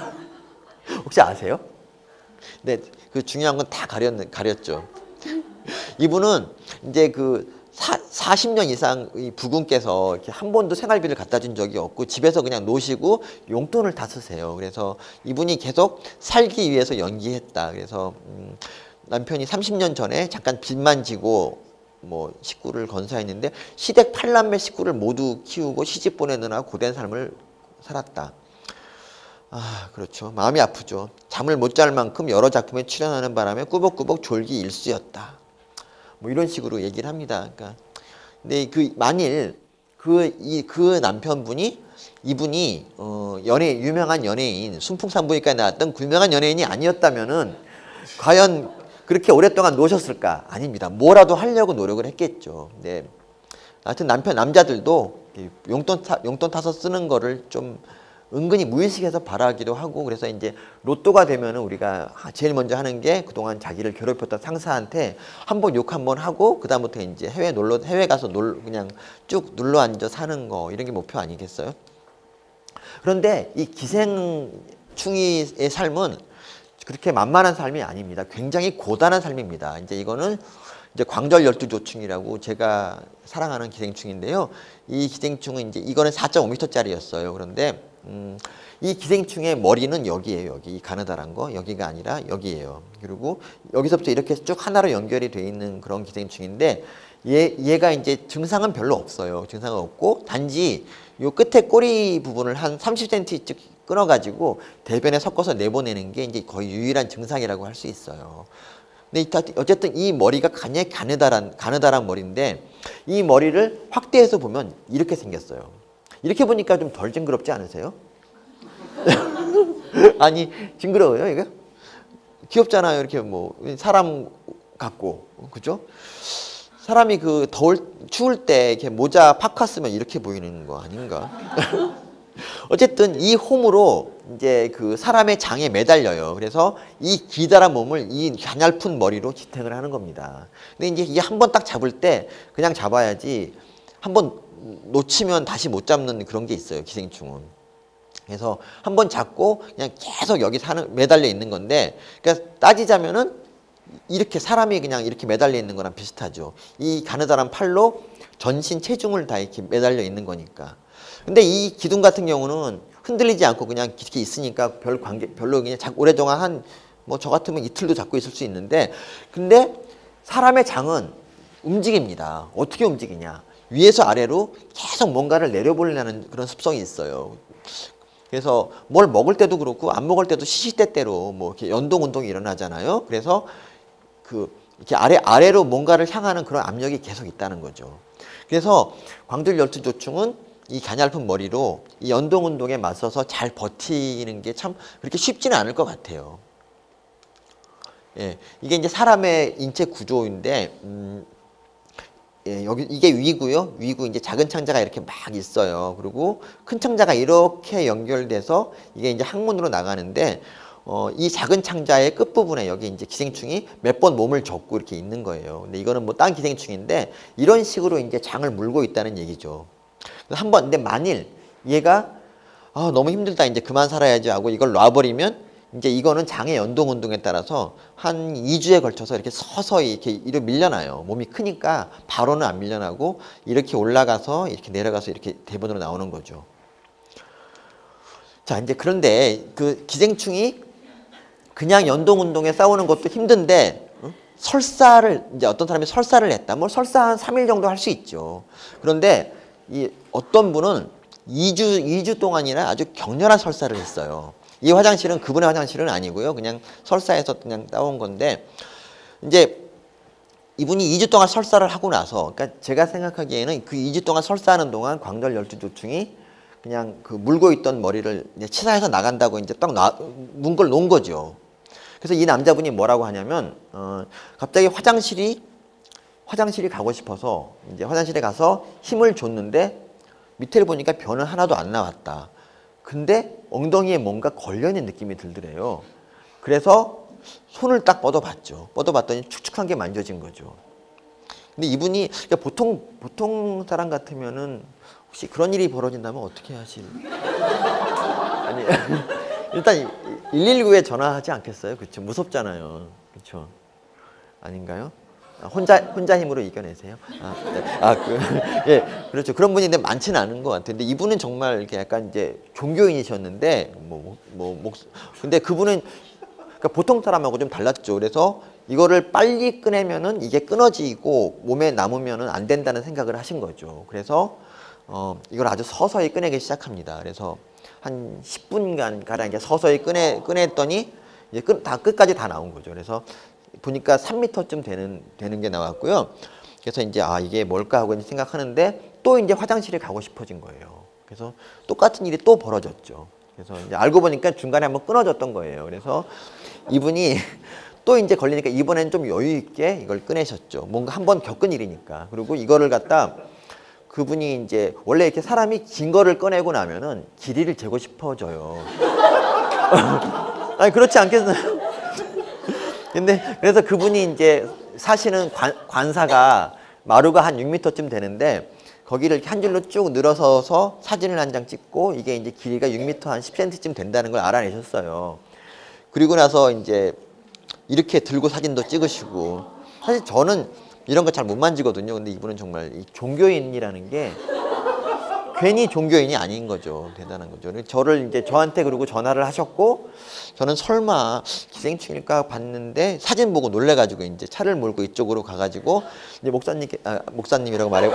혹시 아세요? 네, 그 중요한 건 다 가렸 가렸죠. 이분은 이제 그 사, 사십 년 이상 이 부군께서 이렇게 한 번도 생활비를 갖다 준 적이 없고 집에서 그냥 노시고 용돈을 다 쓰세요. 그래서 이분이 계속 살기 위해서 연기했다. 그래서 음, 남편이 삼십 년 전에 잠깐 빚만 지고 뭐 식구를 건사했는데 시댁 팔 남매 식구를 모두 키우고 시집 보내느라 고된 삶을 살았다. 아, 그렇죠. 마음이 아프죠. 잠을 못 잘 만큼 여러 작품에 출연하는 바람에 꾸벅꾸벅 졸기 일쑤였다. 뭐 이런 식으로 얘기를 합니다. 그러니까 근데 그 만일 그 이 그 남편분이 이분이 어 연예 유명한 연예인 순풍산부인과에 나왔던 그 유명한 연예인이 아니었다면은 과연 그렇게 오랫동안 노셨을까? 아닙니다. 뭐라도 하려고 노력을 했겠죠. 네. 하여튼 남편 남자들도 용돈 타, 용돈 타서 쓰는 거를 좀 은근히 무의식해서 바라기도 하고, 그래서 이제 로또가 되면은 우리가 제일 먼저 하는 게 그동안 자기를 괴롭혔던 상사한테 한번 욕 한번 하고 그다음부터 이제 해외 놀러 해외 가서 놀 그냥 쭉 눌러 앉아 사는 거, 이런 게 목표 아니겠어요? 그런데 이 기생충이의 삶은 그렇게 만만한 삶이 아닙니다. 굉장히 고단한 삶입니다. 이제 이거는 이제 광절 열두 조충이라고 제가 사랑하는 기생충인데요. 이 기생충은 이제 이거는 사 점 오 미터짜리였어요. 그런데 음, 이 기생충의 머리는 여기에요. 여기 이 가느다란 거 여기가 아니라 여기에요. 그리고 여기서부터 이렇게 쭉 하나로 연결이 돼 있는 그런 기생충인데, 얘, 얘가 이제 증상은 별로 없어요. 증상은 없고 단지 요 끝에 꼬리 부분을 한 삼십 센티미터 끊어가지고 대변에 섞어서 내보내는 게 이제 거의 유일한 증상이라고 할 수 있어요. 근데 어쨌든 이 머리가 굉장히 가느다란, 가느다란 머리인데, 이 머리를 확대해서 보면 이렇게 생겼어요. 이렇게 보니까 좀 덜 징그럽지 않으세요? 아니, 징그러워요, 이거? 귀엽잖아요. 이렇게 뭐, 사람 같고, 그죠? 사람이 그 더울, 추울 때 이렇게 모자 파카 쓰면 이렇게 보이는 거 아닌가? 어쨌든 이 홈으로 이제 그 사람의 장에 매달려요. 그래서 이 기다란 몸을 이 가냘픈 머리로 지탱을 하는 겁니다. 근데 이제 이게 한 번 딱 잡을 때 그냥 잡아야지, 한번 놓치면 다시 못 잡는 그런 게 있어요, 기생충은. 그래서 한 번 잡고 그냥 계속 여기 사는, 매달려 있는 건데, 그러니까 따지자면은 이렇게 사람이 그냥 이렇게 매달려 있는 거랑 비슷하죠. 이 가느다란 팔로 전신 체중을 다 이렇게 매달려 있는 거니까. 근데 이 기둥 같은 경우는 흔들리지 않고 그냥 이렇게 있으니까 별 관계, 별로 그냥 오랫동안 한, 뭐 저 같으면 이틀도 잡고 있을 수 있는데, 근데 사람의 장은 움직입니다. 어떻게 움직이냐? 위에서 아래로 계속 뭔가를 내려보려는 그런 습성이 있어요. 그래서 뭘 먹을 때도 그렇고 안 먹을 때도 시시때때로 뭐 이렇게 연동 운동이 일어나잖아요. 그래서 그 이렇게 아래 아래로 뭔가를 향하는 그런 압력이 계속 있다는 거죠. 그래서 광절열두조충은 이 가냘픈 머리로 이 연동 운동에 맞서서 잘 버티는 게 참 그렇게 쉽지는 않을 것 같아요. 예, 이게 이제 사람의 인체 구조인데, 음, 예, 여기 이게 위고요. 위고 이제 작은 창자가 이렇게 막 있어요. 그리고 큰 창자가 이렇게 연결돼서 이게 이제 항문으로 나가는데, 어, 이 작은 창자의 끝부분에 여기 이제 기생충이 몇 번 몸을 접고 이렇게 있는 거예요. 근데 이거는 뭐 딴 기생충인데 이런 식으로 이제 장을 물고 있다는 얘기죠. 한번 근데 만일 얘가 아, 너무 힘들다 이제 그만 살아야지 하고 이걸 놔버리면 이제 이거는 장의 연동 운동에 따라서 한 이 주에 걸쳐서 이렇게 서서히 이렇게 이렇게 밀려나요. 몸이 크니까 바로는 안 밀려나고 이렇게 올라가서 이렇게 내려가서 이렇게 대변으로 나오는 거죠. 자, 이제 그런데 그 기생충이 그냥 연동 운동에 싸우는 것도 힘든데 어? 설사를 이제 어떤 사람이 설사를 했다. 뭐 설사 한 삼 일 정도 할 수 있죠. 그런데 이 어떤 분은 이 주 이 주 동안이나 아주 격렬한 설사를 했어요. 이 화장실은 그분의 화장실은 아니고요. 그냥 설사해서 그냥 따온 건데 이제 이분이 이 주 동안 설사를 하고 나서 그러니까 제가 생각하기에는 그 이 주 동안 설사하는 동안 광절열두조충이 그냥 그 물고 있던 머리를 이제 치사해서 나간다고 이제 딱 문 걸 놓은 거죠. 그래서 이 남자분이 뭐라고 하냐면 어, 갑자기 화장실이 화장실이 가고 싶어서 이제 화장실에 가서 힘을 줬는데 밑에를 보니까 변은 하나도 안 나왔다. 근데 엉덩이에 뭔가 걸려있는 느낌이 들더래요. 그래서 손을 딱 뻗어봤죠. 뻗어봤더니 축축한 게 만져진 거죠. 근데 이분이 그러니까 보통 보통 사람 같으면은 혹시 그런 일이 벌어진다면 어떻게 하실? 아니 일단 일일구에 전화하지 않겠어요? 그렇죠? 무섭잖아요. 그렇죠? 아닌가요? 아, 혼자 혼자 힘으로 이겨내세요. 아, 네. 아, 그, 예, 그렇죠. 그런 분인데 많지는 않은 것 같아요. 근데 이분은 정말 이렇게 약간 이제 종교인이셨는데, 뭐, 뭐, 목, 근데 그분은 그러니까 보통 사람하고 좀 달랐죠. 그래서 이거를 빨리 꺼내면은 이게 끊어지고 몸에 남으면은 안 된다는 생각을 하신 거죠. 그래서 어, 이걸 아주 서서히 꺼내기 시작합니다. 그래서 한 십 분간 가량 이렇게 서서히 꺼내 꺼냈더니 이제 끝, 다 끝까지 다 나온 거죠. 그래서 보니까 삼 미터쯤 되는 되는 게 나왔고요. 그래서 이제 아 이게 뭘까 하고 이제 생각하는데 또 이제 화장실에 가고 싶어진 거예요. 그래서 똑같은 일이 또 벌어졌죠. 그래서 이제 알고 보니까 중간에 한번 끊어졌던 거예요. 그래서 이분이 또 이제 걸리니까 이번엔 좀 여유 있게 이걸 꺼내셨죠. 뭔가 한번 겪은 일이니까. 그리고 이거를 갖다 그분이 이제 원래 이렇게 사람이 긴 거를 꺼내고 나면은 길이를 재고 싶어져요. 아니 그렇지 않겠어요? 근데 그래서 그분이 이제 사시는 관, 관사가 마루가 한 육 미터쯤 되는데 거기를 한 줄로 쭉 늘어서서 사진을 한 장 찍고 이게 이제 길이가 육 미터 한 십 센티미터쯤 된다는 걸 알아내셨어요. 그리고 나서 이제 이렇게 들고 사진도 찍으시고 사실 저는 이런 거 잘 못 만지거든요. 근데 이분은 정말 이 종교인이라는 게 괜히 종교인이 아닌 거죠. 대단한 거죠. 저를 이제 저한테 그리고 전화를 하셨고 저는 설마 기생충일까 봤는데 사진 보고 놀래가지고 이제 차를 몰고 이쪽으로 가가지고 이제 목사님께 아, 목사님이라고 말해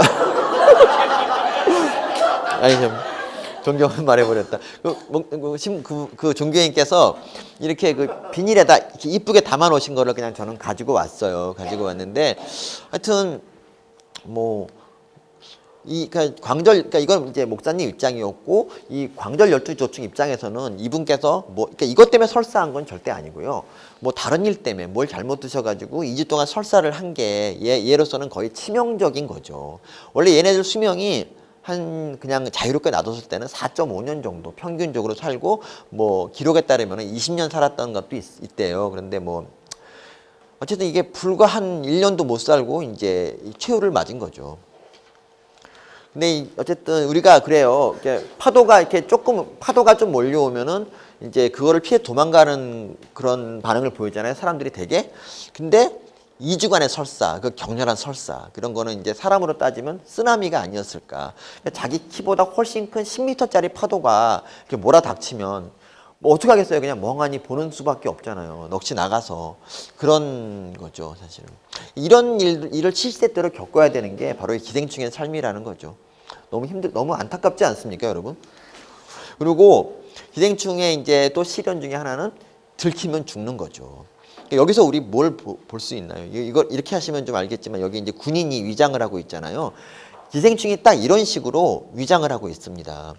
아니 좀 존경을 말해버렸다. 그, 그, 그, 그 종교인께서 이렇게 그 비닐에다 이렇게 이쁘게 담아 놓으신 거를 그냥 저는 가지고 왔어요. 가지고 왔는데 하여튼 뭐. 이 그러니까 광절 그러니까 이건 이제 목사님 입장이었고 이 광절열두조충 입장에서는 이분께서 뭐 그러니까 이것 때문에 설사한 건 절대 아니고요. 뭐 다른 일 때문에 뭘 잘못 드셔가지고 이 주 동안 설사를 한 게 얘, 얘로서는 거의 치명적인 거죠. 원래 얘네들 수명이 한 그냥 자유롭게 놔뒀을 때는 사 점 오 년 정도 평균적으로 살고 뭐 기록에 따르면 이십 년 살았던 것도 있, 있대요. 그런데 뭐 어쨌든 이게 불과 한 일 년도 못 살고 이제 최후를 맞은 거죠. 근데 어쨌든 우리가 그래요. 이렇게 파도가 이렇게 조금 파도가 좀 몰려오면은 이제 그거를 피해 도망가는 그런 반응을 보이잖아요. 사람들이 되게. 근데 이 주간의 설사, 그 격렬한 설사 그런 거는 이제 사람으로 따지면 쓰나미가 아니었을까. 자기 키보다 훨씬 큰 십 미터짜리 파도가 이렇게 몰아닥치면 뭐 어떻게 하겠어요? 그냥 멍하니 보는 수밖에 없잖아요. 넋이 나가서. 그런 거죠, 사실은. 이런 일, 일을 시시때때로 겪어야 되는 게 바로 이 기생충의 삶이라는 거죠. 너무 힘들, 너무 안타깝지 않습니까, 여러분? 그리고 기생충의 이제 또 시련 중에 하나는 들키면 죽는 거죠. 여기서 우리 뭘 볼 수 있나요? 이거 이렇게 하시면 좀 알겠지만 여기 이제 군인이 위장을 하고 있잖아요. 기생충이 딱 이런 식으로 위장을 하고 있습니다.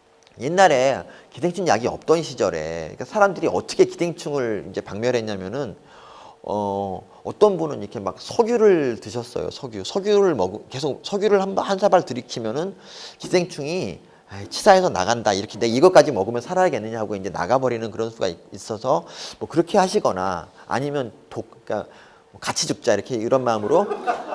옛날에 기생충 약이 없던 시절에 그러니까 사람들이 어떻게 기생충을 이제 박멸했냐면은 어 어떤 분은 이렇게 막 석유를 드셨어요. 석유, 석유를 먹 계속 석유를 한, 한 사발 들이키면은 기생충이 아이, 치사해서 나간다 이렇게 내가 이것까지 먹으면 살아야겠느냐 하고 이제 나가버리는 그런 수가 있어서 뭐 그렇게 하시거나 아니면 독 그러니까 같이 죽자 이렇게 이런 마음으로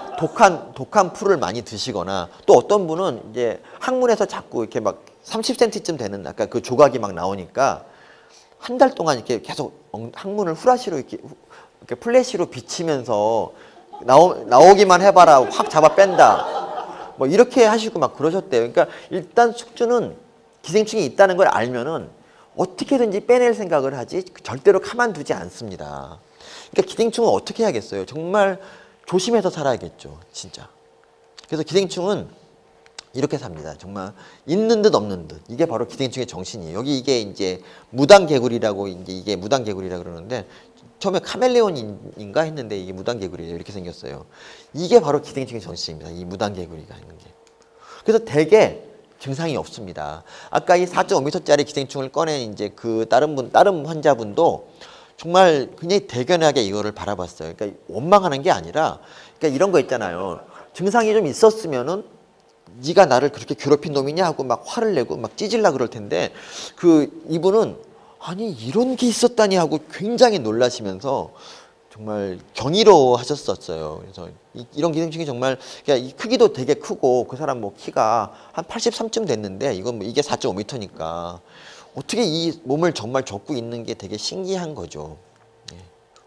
독한 독한 풀을 많이 드시거나 또 어떤 분은 이제 항문에서 자꾸 이렇게 막 삼십 센티미터쯤 되는 아까 그 조각이 막 나오니까 한 달 동안 이렇게 계속 항문을 후라시로 이렇게, 이렇게 플래시로 비치면서 나오, 나오기만 해봐라 확 잡아 뺀다 뭐 이렇게 하시고 막 그러셨대요. 그러니까 일단 숙주는 기생충이 있다는 걸 알면은 어떻게든지 빼낼 생각을 하지 절대로 가만두지 않습니다. 그러니까 기생충은 어떻게 해야겠어요? 정말 조심해서 살아야겠죠, 진짜. 그래서 기생충은 이렇게 삽니다. 정말 있는 듯 없는 듯. 이게 바로 기생충의 정신이에요. 여기 이게 이제 무당개구리라고 이제 이게 무당개구리라 그러는데 처음에 카멜레온인가 했는데 이게 무당개구리예요. 이렇게 생겼어요. 이게 바로 기생충의 정신입니다. 이 무당개구리가 있는 게. 그래서 대개 증상이 없습니다. 아까 이 사 점 오 미터짜리 기생충을 꺼낸 이제 그 다른 분 다른 환자분도 정말 굉장히 대견하게 이거를 바라봤어요. 그러니까 원망하는 게 아니라 그러니까 이런 거 있잖아요. 증상이 좀 있었으면은 네가 나를 그렇게 괴롭힌 놈이냐 하고 막 화를 내고 막 찌질라 그럴 텐데 그 이분은 아니 이런 게 있었다니 하고 굉장히 놀라시면서 정말 경이로워 하셨었어요. 그래서 이, 이런 기생충이 정말 그러니까 이 크기도 되게 크고 그 사람 뭐 키가 한 팔십삼쯤 됐는데 이건 뭐 이게 사 점 오 미터니까 어떻게 이 몸을 정말 젓고 있는 게 되게 신기한 거죠. 예.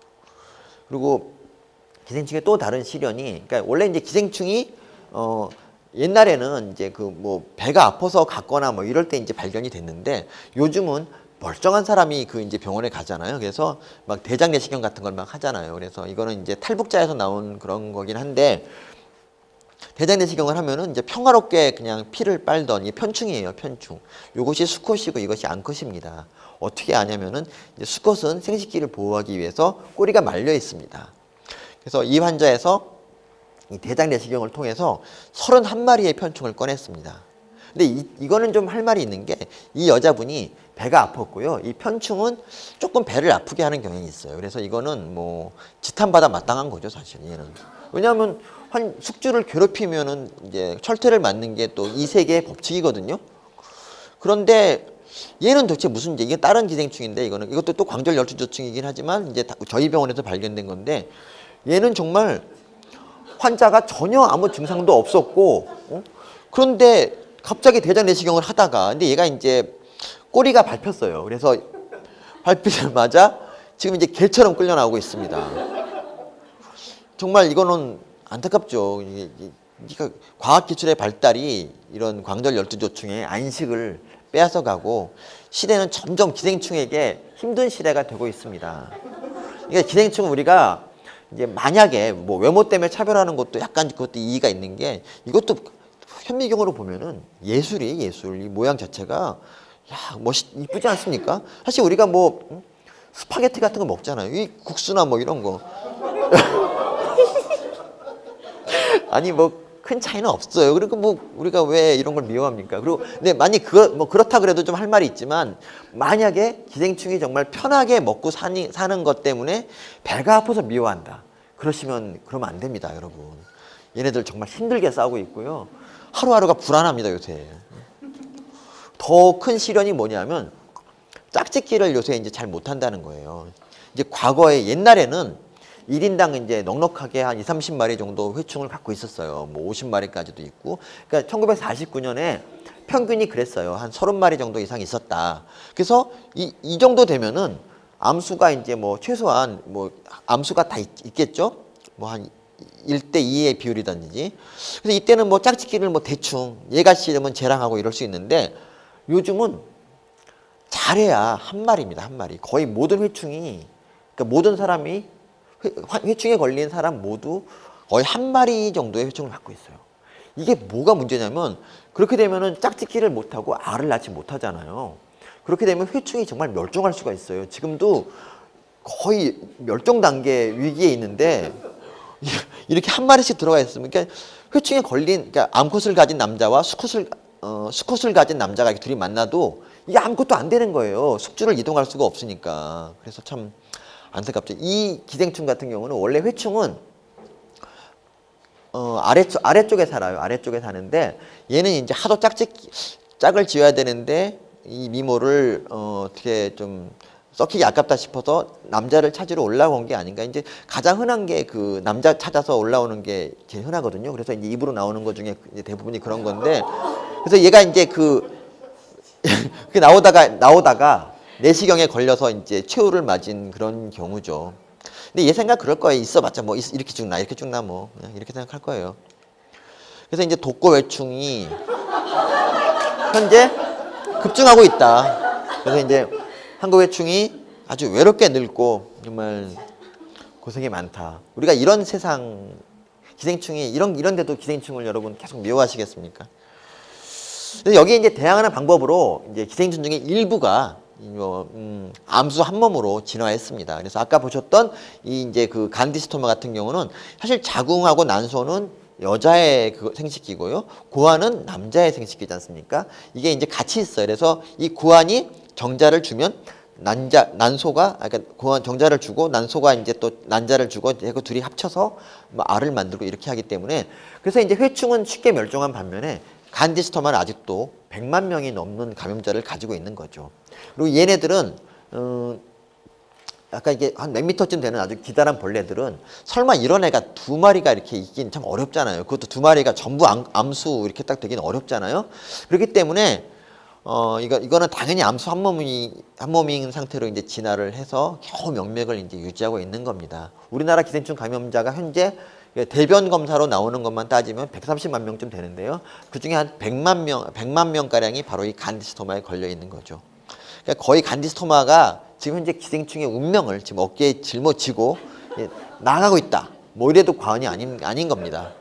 그리고 기생충의 또 다른 시련이 그러니까 원래 이제 기생충이 어 옛날에는 이제 그 뭐 배가 아파서 갔거나 뭐 이럴 때 이제 발견이 됐는데 요즘은 멀쩡한 사람이 그 이제 병원에 가잖아요. 그래서 막 대장 내시경 같은 걸 막 하잖아요. 그래서 이거는 이제 탈북자에서 나온 그런 거긴 한데 대장 내시경을 하면은 이제 평화롭게 그냥 피를 빨던 이 편충이에요. 편충. 이것이 수컷이고 이것이 암컷입니다. 어떻게 아냐면은 이제 수컷은 생식기를 보호하기 위해서 꼬리가 말려 있습니다. 그래서 이 환자에서 이 대장 내시경을 통해서 서른한 마리의 편충을 꺼냈습니다. 근데 이, 이거는 좀 할 말이 있는 게 이 여자분이 배가 아팠고요. 이 편충은 조금 배를 아프게 하는 경향이 있어요. 그래서 이거는 뭐 지탄받아 마땅한 거죠, 사실 얘는. 왜냐하면 한 숙주를 괴롭히면은 이제 철퇴를 맞는 게 또 이 세계의 법칙이거든요. 그런데 얘는 도대체 무슨 이제 이게 다른 기생충인데 이거는 이것도 또 광절열두조충이긴 하지만 이제 저희 병원에서 발견된 건데 얘는 정말 환자가 전혀 아무 증상도 없었고 어? 그런데 갑자기 대장 내시경을 하다가 근데 얘가 이제 꼬리가 밟혔어요. 그래서 밟히자마자 지금 이제 개처럼 끌려 나오고 있습니다. 정말 이거는 안타깝죠. 이게, 이게 과학 기술의 발달이 이런 광절 열두조충의 안식을 빼앗아 가고 시대는 점점 기생충에게 힘든 시대가 되고 있습니다. 그러니까 기생충은 우리가 이제 만약에 뭐 외모 때문에 차별하는 것도 약간 그것도 이의가 있는 게 이것도 현미경으로 보면은 예술이 예술 이 모양 자체가 야 멋있 이쁘지 않습니까? 사실 우리가 뭐 스파게티 같은 거 먹잖아요. 이 국수나 뭐 이런 거 아니 뭐 큰 차이는 없어요. 그리고 뭐 우리가 왜 이런 걸 미워합니까? 그리고 근데 만약 그거 뭐 그렇다 그래도 좀 할 말이 있지만 만약에 기생충이 정말 편하게 먹고 사니, 사는 것 때문에 배가 아파서 미워한다. 그러시면 그러면 안 됩니다, 여러분. 얘네들 정말 힘들게 싸우고 있고요. 하루하루가 불안합니다, 요새. 더 큰 시련이 뭐냐면 짝짓기를 요새 이제 잘 못한다는 거예요. 이제 과거에 옛날에는 일 인당 이제 넉넉하게 한 이삼십 마리 정도 회충을 갖고 있었어요. 뭐 오십 마리까지도 있고. 그러니까 천구백사십구 년에 평균이 그랬어요. 한 서른 마리 정도 이상 있었다. 그래서 이, 이 정도 되면은 암수가 이제 뭐 최소한 뭐 암수가 다 있, 있겠죠? 뭐 한 일 대 이의 비율이든지. 그래서 이때는 뭐 짝짓기를 뭐 대충 얘가 싫으면 쟤랑 하고 이럴 수 있는데 요즘은 잘해야 한 마리입니다. 한 마리. 거의 모든 회충이, 그러니까 모든 사람이 회, 회충에 걸린 사람 모두 거의 한 마리 정도의 회충을 갖고 있어요. 이게 뭐가 문제냐면 그렇게 되면은 짝짓기를 못하고 알을 낳지 못하잖아요. 그렇게 되면 회충이 정말 멸종할 수가 있어요. 지금도 거의 멸종 단계 위기에 있는데 이렇게 한 마리씩 들어가 있으면, 그러니까 회충에 걸린, 그러니까 암컷을 가진 남자와 수컷을 어, 수컷을 가진 남자가 둘이 만나도 이게 아무것도 안 되는 거예요. 숙주를 이동할 수가 없으니까. 그래서 참 안타깝죠. 이 기생충 같은 경우는 원래 회충은 어, 아래쪽 아래쪽에 살아요. 아래쪽에 사는데 얘는 이제 하도 짝짓 짝을 지어야 되는데 이 미모를 어, 어떻게 좀 썩히기 아깝다 싶어서 남자를 찾으러 올라온 게 아닌가. 이제 가장 흔한 게 그 남자 찾아서 올라오는 게 제일 흔하거든요. 그래서 이제 입으로 나오는 것 중에 이제 대부분이 그런 건데, 그래서 얘가 이제 그 나오다가 나오다가 내시경에 걸려서 이제 최후를 맞은 그런 경우죠. 근데 얘 생각 그럴 거예요. 있어봤자 뭐 이렇게 죽나 이렇게 죽나 뭐 그냥 이렇게 생각할 거예요. 그래서 이제 독거회충이 현재 급증하고 있다. 그래서 이제 한국회충이 아주 외롭게 늙고 정말 고생이 많다. 우리가 이런 세상, 기생충이 이런 이런 데도 기생충을 여러분 계속 미워하시겠습니까? 근데 여기에 이제 대항하는 방법으로 이제 기생충 중에 일부가 뭐, 음, 암수 한 몸으로 진화했습니다. 그래서 아까 보셨던 이 이제 그 간디스토마 같은 경우는 사실 자궁하고 난소는 여자의 그 생식기고요, 고환은 남자의 생식기지 않습니까? 이게 이제 같이 있어요. 그래서 이 고환이 정자를 주면 난자 난소가, 그러니까 고환 정자를 주고 난소가 이제 또 난자를 주고 그 둘이 합쳐서 뭐 알을 만들고 이렇게 하기 때문에, 그래서 이제 회충은 쉽게 멸종한 반면에 간디스토마는 아직도 백만 명이 넘는 감염자를 가지고 있는 거죠. 그리고 얘네들은 어, 약간 이게 한 몇 미터쯤 되는 아주 기다란 벌레들은 설마 이런 애가 두 마리가 이렇게 있긴 참 어렵잖아요. 그것도 두 마리가 전부 암, 암수 이렇게 딱 되긴 어렵잖아요. 그렇기 때문에 어 이거 이거는 당연히 암수 한 몸이 한 몸인 상태로 이제 진화를 해서 겨우 명맥을 이제 유지하고 있는 겁니다. 우리나라 기생충 감염자가 현재 대변 검사로 나오는 것만 따지면 백삼십만 명쯤 되는데요. 그 중에 한 백만 명, 백만 명 가량이 바로 이 간디스토마에 걸려 있는 거죠. 그러니까 거의 간디스토마가 지금 현재 기생충의 운명을 지금 어깨에 짊어지고 나가고 있다. 뭐 이래도 과언이 아닌 아닌 겁니다.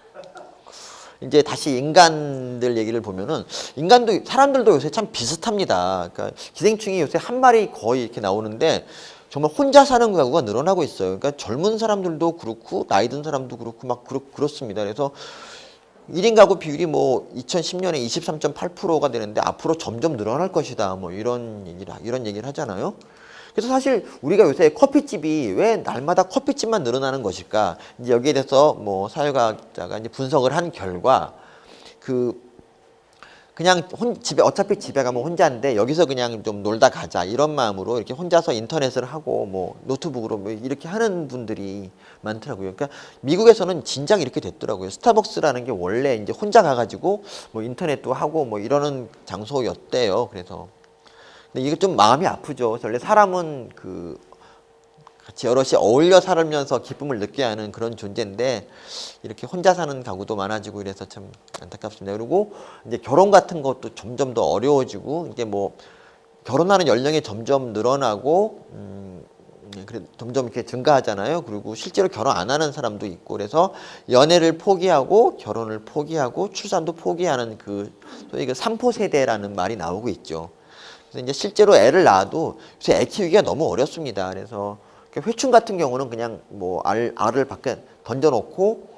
이제 다시 인간들 얘기를 보면은 인간도 사람들도 요새 참 비슷합니다. 그러니까 기생충이 요새 한 마리 거의 이렇게 나오는데 정말 혼자 사는 가구가 늘어나고 있어요. 그러니까 젊은 사람들도 그렇고 나이 든 사람도 그렇고 막 그렇, 그렇습니다. 그래서 일 인 가구 비율이 뭐 이천십 년에 이십삼 점 팔 퍼센트가 되는데 앞으로 점점 늘어날 것이다. 뭐 이런 얘기를 이런 얘기를 하잖아요. 그래서 사실 우리가 요새 커피집이 왜 날마다 커피집만 늘어나는 것일까? 이제 여기에 대해서 뭐 사회과학자가 이제 분석을 한 결과 그 그냥 혼, 집에 어차피 집에 가면 혼자인데 여기서 그냥 좀 놀다 가자 이런 마음으로 이렇게 혼자서 인터넷을 하고 뭐 노트북으로 뭐 이렇게 하는 분들이 많더라고요. 그러니까 미국에서는 진작 이렇게 됐더라고요. 스타벅스라는 게 원래 이제 혼자 가가지고 뭐 인터넷도 하고 뭐 이러는 장소였대요. 그래서 근데 이게 좀 마음이 아프죠. 원래 사람은 그 같이 여럿이 어울려 살면서 기쁨을 느껴야 하는 그런 존재인데 이렇게 혼자 사는 가구도 많아지고 이래서 참 안타깝습니다. 그리고 이제 결혼 같은 것도 점점 더 어려워지고 이게 뭐 결혼하는 연령이 점점 늘어나고 음 그래 점점 이렇게 증가하잖아요. 그리고 실제로 결혼 안 하는 사람도 있고 그래서 연애를 포기하고 결혼을 포기하고 출산도 포기하는 그 소위 그 삼포 세대라는 말이 나오고 있죠. 그래서 이제 실제로 애를 낳아도 요새 애 키우기가 너무 어렵습니다. 그래서 회충 같은 경우는 그냥 뭐 알, 알을 밖에 던져놓고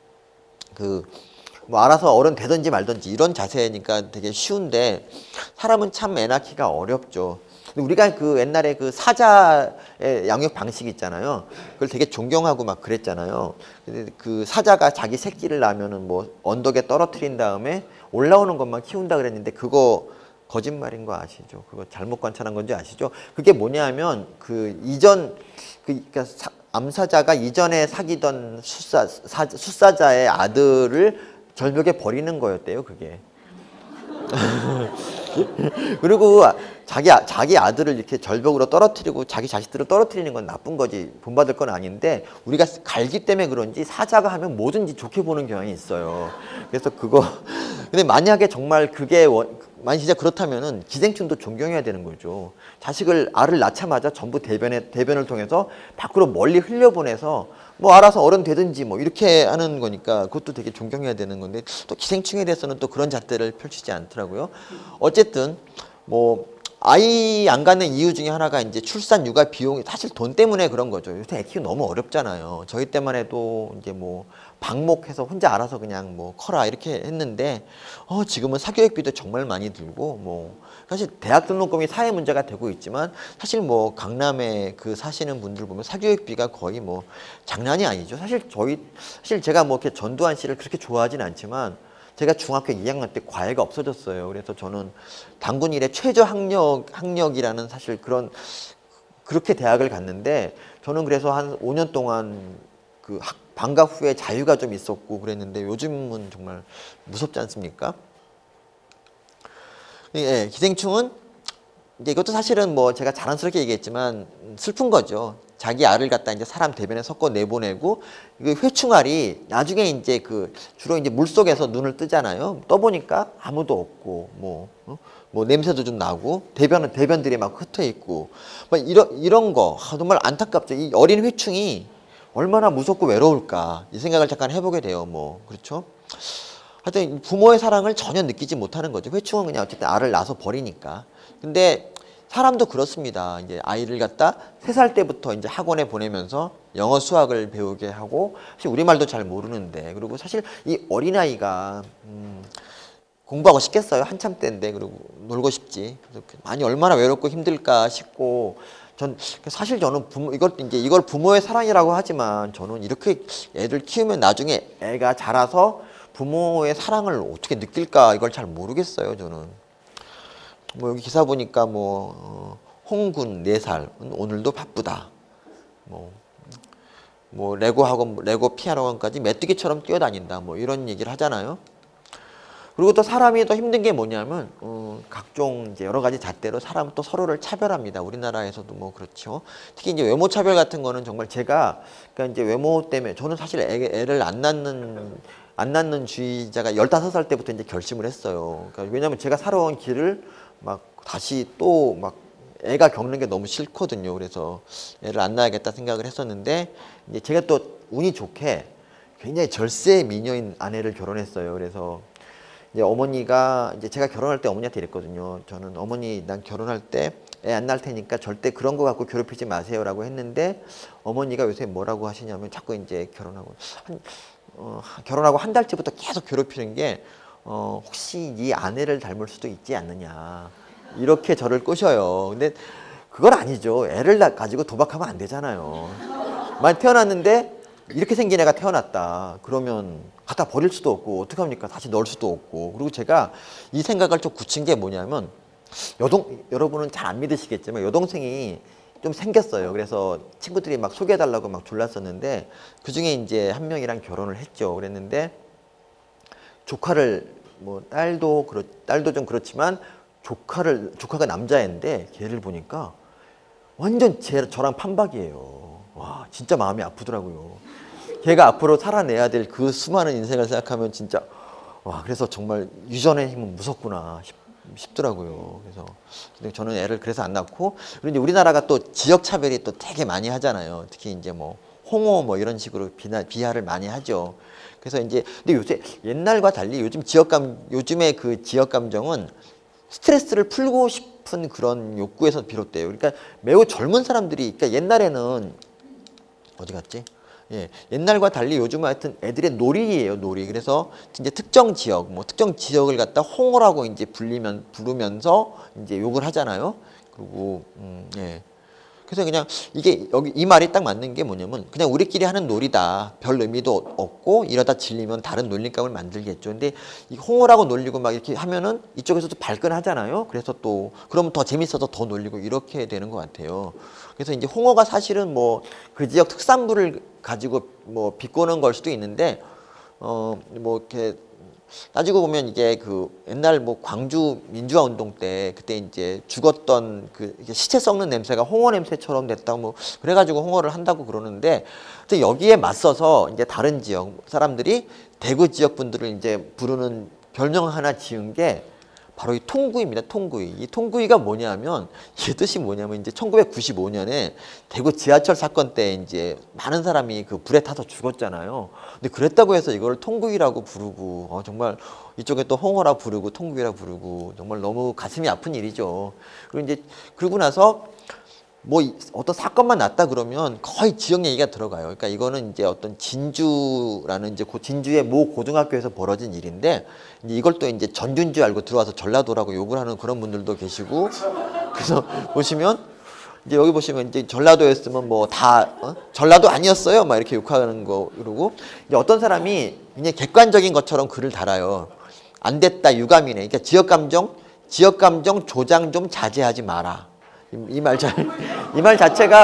그 뭐 알아서 어른 되든지 말든지 이런 자세니까 되게 쉬운데 사람은 참 애 낳기가 어렵죠. 우리가 그 옛날에 그 사자의 양육 방식이 있잖아요. 그걸 되게 존경하고 막 그랬잖아요. 근데 그 사자가 자기 새끼를 낳으면은 뭐 언덕에 떨어뜨린 다음에 올라오는 것만 키운다 그랬는데 그거 거짓말인 거 아시죠? 그거 잘못 관찰한 건지 아시죠? 그게 뭐냐면 그 이전 그 그러니까 사, 암사자가 이전에 사귀던 수사, 사, 수사자의 아들을 절벽에 버리는 거였대요. 그게. 그리고 자기 자기 아들을 이렇게 절벽으로 떨어뜨리고 자기 자식들을 떨어뜨리는 건 나쁜 거지 본받을 건 아닌데 우리가 갈기 때문에 그런지 사자가 하면 뭐든지 좋게 보는 경향이 있어요. 그래서 그거 근데 만약에 정말 그게 원, 만약 진짜 그렇다면은 기생충도 존경해야 되는 거죠. 자식을 알을 낳자마자 전부 대변에 대변을 통해서 밖으로 멀리 흘려보내서 뭐 알아서 어른 되든지 뭐 이렇게 하는 거니까 그것도 되게 존경해야 되는 건데 또 기생충에 대해서는 또 그런 잣대를 펼치지 않더라고요. 어쨌든 뭐 아이 안 갖는 이유 중에 하나가 이제 출산 육아 비용이 사실 돈 때문에 그런 거죠. 요새 애 키우기 너무 어렵잖아요. 저희 때만 해도 이제 뭐 방목해서 혼자 알아서 그냥 뭐 커라 이렇게 했는데 어 지금은 사교육비도 정말 많이 들고 뭐 사실 대학 등록금이 사회 문제가 되고 있지만 사실 뭐 강남에 그 사시는 분들 보면 사교육비가 거의 뭐 장난이 아니죠. 사실 저희 사실 제가 뭐 이렇게 전두환 씨를 그렇게 좋아하진 않지만 제가 중학교 이 학년 때 과외가 없어졌어요. 그래서 저는 단군 일의 최저 학력, 학력이라는 사실 그런, 그렇게 대학을 갔는데 저는 그래서 한 오 년 동안 그 학, 방학 후에 자유가 좀 있었고 그랬는데 요즘은 정말 무섭지 않습니까? 예, 기생충은 이제 이것도 사실은 뭐 제가 자랑스럽게 얘기했지만 슬픈 거죠. 자기 알을 갖다 이제 사람 대변에 섞어 내보내고 그 회충알이 나중에 이제 그 주로 이제 물 속에서 눈을 뜨잖아요. 떠보니까 아무도 없고 뭐, 어? 뭐 냄새도 좀 나고 대변은 대변들이 막 흩어 있고 뭐 이런 이런 거 아, 정말 안타깝죠. 이 어린 회충이 얼마나 무섭고 외로울까 이 생각을 잠깐 해보게 돼요. 뭐 그렇죠. 하여튼 부모의 사랑을 전혀 느끼지 못하는 거죠. 회충은 그냥 어쨌든 알을 낳아서 버리니까. 근데 사람도 그렇습니다. 이제 아이를 갖다 세 살 때부터 이제 학원에 보내면서 영어 수학을 배우게 하고 사실 우리말도 잘 모르는데 그리고 사실 이 어린아이가 음, 공부하고 싶겠어요. 한참 때인데 그리고 놀고 싶지. 그래서 많이 얼마나 외롭고 힘들까 싶고 전 사실 저는 부모 이걸 이제 이걸 부모의 사랑이라고 하지만 저는 이렇게 애들 키우면 나중에 애가 자라서 부모의 사랑을 어떻게 느낄까 이걸 잘 모르겠어요. 저는. 뭐 여기 기사 보니까 뭐 어, 홍군 네 살 오늘도 바쁘다. 뭐, 뭐 레고 학원, 레고 피아노 학원까지 메뚜기처럼 뛰어다닌다. 뭐 이런 얘기를 하잖아요. 그리고 또 사람이 더 힘든 게 뭐냐면 어, 각종 이제 여러 가지 잣대로 사람은 또 서로를 차별합니다. 우리나라에서도 뭐 그렇죠. 특히 이제 외모 차별 같은 거는 정말 제가 그러니까 이제 외모 때문에 저는 사실 애, 애를 안 낳는 안 낳는 주의자가 열다섯 살 때부터 이제 결심을 했어요. 그러니까 왜냐하면 제가 살아온 길을 막 다시 또 막 애가 겪는 게 너무 싫거든요. 그래서 애를 안 낳아야겠다 생각을 했었는데 이제 제가 또 운이 좋게 굉장히 절세 미녀인 아내를 결혼했어요. 그래서 이제 어머니가 이제 제가 결혼할 때 어머니한테 이랬거든요. 저는 어머니 난 결혼할 때 애 안 낳을 테니까 절대 그런 거 갖고 괴롭히지 마세요라고 했는데 어머니가 요새 뭐라고 하시냐면 자꾸 이제 결혼하고 한 어, 결혼하고 한 달째부터 계속 괴롭히는 게 어, 혹시 네 아내를 닮을 수도 있지 않느냐 이렇게 저를 꼬셔요. 근데 그건 아니죠. 애를 가지고 도박하면 안 되잖아요. 만약 태어났는데 이렇게 생긴 애가 태어났다 그러면 갖다 버릴 수도 없고 어떡합니까? 다시 넣을 수도 없고. 그리고 제가 이 생각을 좀 굳힌 게 뭐냐면 여동 여러분은 잘 안 믿으시겠지만 여동생이 좀 생겼어요. 그래서 친구들이 막 소개해달라고 막 둘렀었는데 그 중에 이제 한 명이랑 결혼을 했죠. 그랬는데 조카를 뭐 딸도 그렇 딸도 좀 그렇지만 조카를 조카가 남자애인데 걔를 보니까 완전 제 저랑 판박이에요. 와 진짜 마음이 아프더라고요. 걔가 앞으로 살아내야 될 그 수많은 인생을 생각하면 진짜 와 그래서 정말 유전의 힘은 무섭구나 싶, 싶더라고요. 그래서 근데 저는 애를 그래서 안 낳고 그리고 이제 우리나라가 또 지역 차별이 또 되게 많이 하잖아요. 특히 이제 뭐 홍어 뭐 이런 식으로 비나, 비하를 많이 하죠. 그래서 이제 근데 요새 옛날과 달리 요즘 지역감 요즘의 그 지역 감정은 스트레스를 풀고 싶은 그런 욕구에서 비롯돼요. 그러니까 매우 젊은 사람들이 그러니까 옛날에는 어디 갔지? 예, 옛날과 달리 요즘은 하여튼 애들의 놀이예요, 놀이. 그래서 이제 특정 지역, 뭐 특정 지역을 갖다 홍어라고 이제 불리면 부르면서 이제 욕을 하잖아요. 그리고 음, 예. 그래서 그냥 이게 여기 이 말이 딱 맞는 게 뭐냐면 그냥 우리끼리 하는 놀이다. 별 의미도 없고 이러다 질리면 다른 놀림감을 만들겠죠. 근데 이 홍어라고 놀리고 막 이렇게 하면은 이쪽에서도 발끈하잖아요. 그래서 또 그러면 더 재밌어서 더 놀리고 이렇게 되는 것 같아요. 그래서 이제 홍어가 사실은 뭐 그 지역 특산물을 가지고 뭐 비꼬는 걸 수도 있는데 어 뭐 이렇게 따지고 보면 이게 그 옛날 뭐 광주 민주화 운동 때 그때 이제 죽었던 그 시체 썩는 냄새가 홍어 냄새처럼 됐다고 뭐 그래가지고 홍어를 한다고 그러는데 또 여기에 맞서서 이제 다른 지역 사람들이 대구 지역 분들을 이제 부르는 별명 하나 지은 게 바로 이 통구이입니다. 통구이. 이 통구이가 뭐냐면 이 뜻이 뭐냐면 이제 천구백구십오 년에 대구 지하철 사건 때 이제 많은 사람이 그 불에 타서 죽었잖아요. 근데 그랬다고 해서 이걸 통구이라고 부르고 어, 정말 이쪽에 또 홍어라 부르고 통구이라 부르고 정말 너무 가슴이 아픈 일이죠. 그리고 이제 그러고 나서 뭐 어떤 사건만 났다 그러면 거의 지역 얘기가 들어가요. 그러니까 이거는 이제 어떤 진주라는 이제 진주의 모 고등학교에서 벌어진 일인데 이제 이걸 또 이제 전주인 줄 알고 들어와서 전라도라고 욕을 하는 그런 분들도 계시고 그래서 보시면 이제 여기 보시면 이제 전라도였으면 뭐 다 어? 전라도 아니었어요 막 이렇게 욕하는 거 그러고 이제 어떤 사람이 그냥 객관적인 것처럼 글을 달아요. 안 됐다 유감이네. 그러니까 지역 감정 지역 감정 조장 좀 자제하지 마라. 이 말 자, 이 말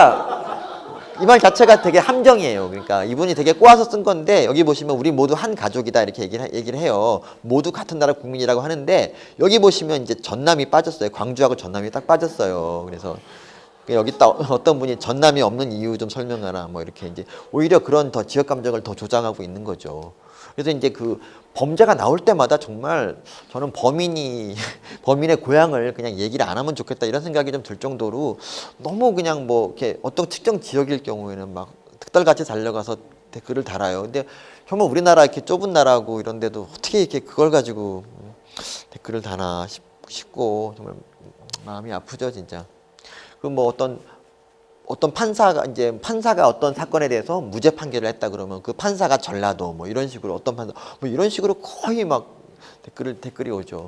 자체가 이 말 자체가 되게 함정이에요. 그러니까 이분이 되게 꼬아서 쓴 건데 여기 보시면 우리 모두 한 가족이다 이렇게 얘기를, 얘기를 해요. 모두 같은 나라 국민이라고 하는데 여기 보시면 이제 전남이 빠졌어요. 광주하고 전남이 딱 빠졌어요. 그래서 여기 딱 어떤 분이 전남이 없는 이유 좀 설명하라 뭐 이렇게 이제 오히려 그런 더 지역 감정을 더 조장하고 있는 거죠. 그래서 이제 그 범죄가 나올 때마다 정말 저는 범인이 범인의 고향을 그냥 얘기를 안 하면 좋겠다 이런 생각이 좀 들 정도로 너무 그냥 뭐 이렇게 어떤 특정 지역일 경우에는 막 특달같이 달려가서 댓글을 달아요. 근데 정말 우리나라 이렇게 좁은 나라고 이런데도 어떻게 이렇게 그걸 가지고 댓글을 다나 싶고 정말 마음이 아프죠 진짜. 그 뭐 어떤 어떤 판사가 이제 판사가 어떤 사건에 대해서 무죄 판결을 했다 그러면 그 판사가 전라도 뭐 이런 식으로 어떤 판사 뭐 이런 식으로 거의 막 댓글을 댓글이 오죠.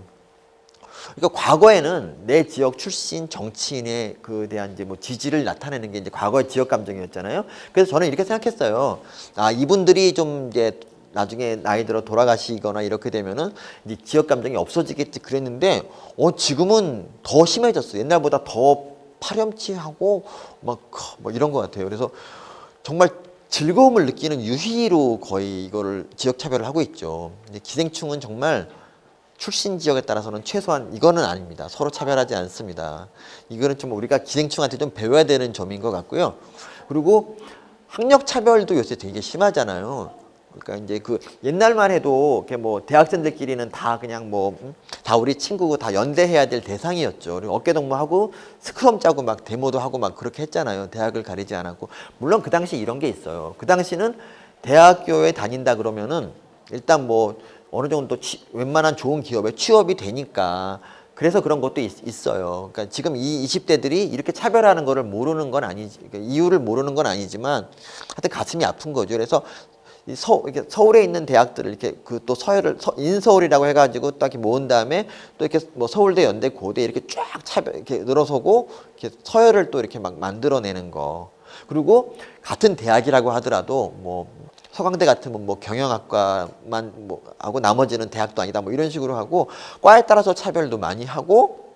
그러니까 과거에는 내 지역 출신 정치인에 그 대한 이제 뭐 지지를 나타내는 게 이제 과거의 지역 감정이었잖아요. 그래서 저는 이렇게 생각했어요. 아 이분들이 좀 이제 나중에 나이 들어 돌아가시거나 이렇게 되면은 이제 지역 감정이 없어지겠지 그랬는데 어 지금은 더 심해졌어요. 옛날보다 더 파렴치하고 막 뭐 이런 것 같아요. 그래서 정말 즐거움을 느끼는 유희로 거의 이거를 지역 차별을 하고 있죠. 이제 기생충은 정말 출신 지역에 따라서는 최소한 이거는 아닙니다. 서로 차별하지 않습니다. 이거는 좀 우리가 기생충한테 좀 배워야 되는 점인 것 같고요. 그리고 학력 차별도 요새 되게 심하잖아요. 그러니까 이제 그 옛날만 해도 이렇게 뭐 대학생들끼리는 다 그냥 뭐 다 우리 친구고 다 연대해야 될 대상이었죠. 그리고 어깨동무하고 스크럼 짜고 막 데모도 하고 막 그렇게 했잖아요. 대학을 가리지 않았고. 물론 그 당시 이런 게 있어요. 그 당시는 대학교에 다닌다 그러면은 일단 뭐 어느 정도 취, 웬만한 좋은 기업에 취업이 되니까 그래서 그런 것도 있, 있어요. 그러니까 지금 이 이십 대들이 이렇게 차별하는 거를 모르는 건 아니지, 그러니까 이유를 모르는 건 아니지만 하여튼 가슴이 아픈 거죠. 그래서 서, 이렇게 서울에 있는 대학들을 이렇게 그 또 서열을 서, 인서울이라고 해가지고 딱 이렇게 모은 다음에 또 이렇게 뭐 서울대, 연대, 고대 이렇게 쫙 차별 이렇게 늘어서고 이렇게 서열을 또 이렇게 막 만들어내는 거. 그리고 같은 대학이라고 하더라도 뭐 서강대 같으면 뭐 경영학과만 뭐 하고 나머지는 대학도 아니다 뭐 이런 식으로 하고 과에 따라서 차별도 많이 하고.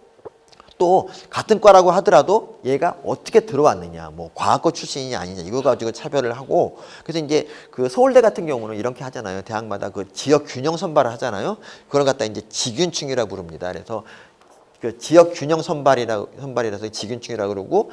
또 같은 과라고 하더라도 얘가 어떻게 들어왔느냐 뭐 과학과 출신이 아니냐 이거 가지고 차별을 하고 그래서 이제 그 서울대 같은 경우는 이렇게 하잖아요. 대학마다 그 지역 균형 선발을 하잖아요. 그걸 갖다 이제 지균층이라고 부릅니다. 그래서 그 지역 균형 선발이라 선발이라서 지균층이라고 그러고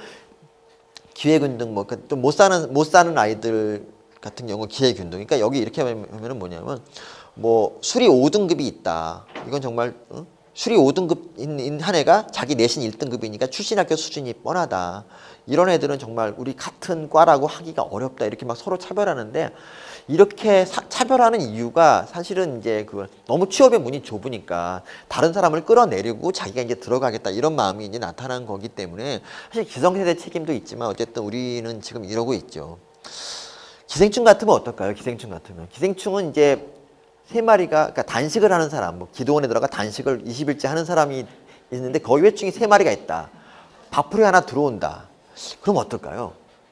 기회균등 뭐 좀 못 사는 못 사는 아이들 같은 경우 기회균등. 그러니까 여기 이렇게 하면은 뭐냐면 뭐 수리 오 등급이 있다. 이건 정말 어? 수리 오 등급인 한 애가 자기 내신 일 등급이니까 출신 학교 수준이 뻔하다. 이런 애들은 정말 우리 같은 과라고 하기가 어렵다. 이렇게 막 서로 차별하는데 이렇게 사, 차별하는 이유가 사실은 이제 그 너무 취업의 문이 좁으니까 다른 사람을 끌어내리고 자기가 이제 들어가겠다 이런 마음이 이제 나타난 거기 때문에 사실 기성세대 책임도 있지만 어쨌든 우리는 지금 이러고 있죠. 기생충 같으면 어떨까요? 기생충 같으면 기생충은 이제 세 마리가 그러니까 단식을 하는 사람, 뭐 기도원에 들어가 단식을 이십 일째 하는 사람이 있는데 거기 회충이 세 마리가 있다. 밥풀이 하나 들어온다. 그럼 어떨까요?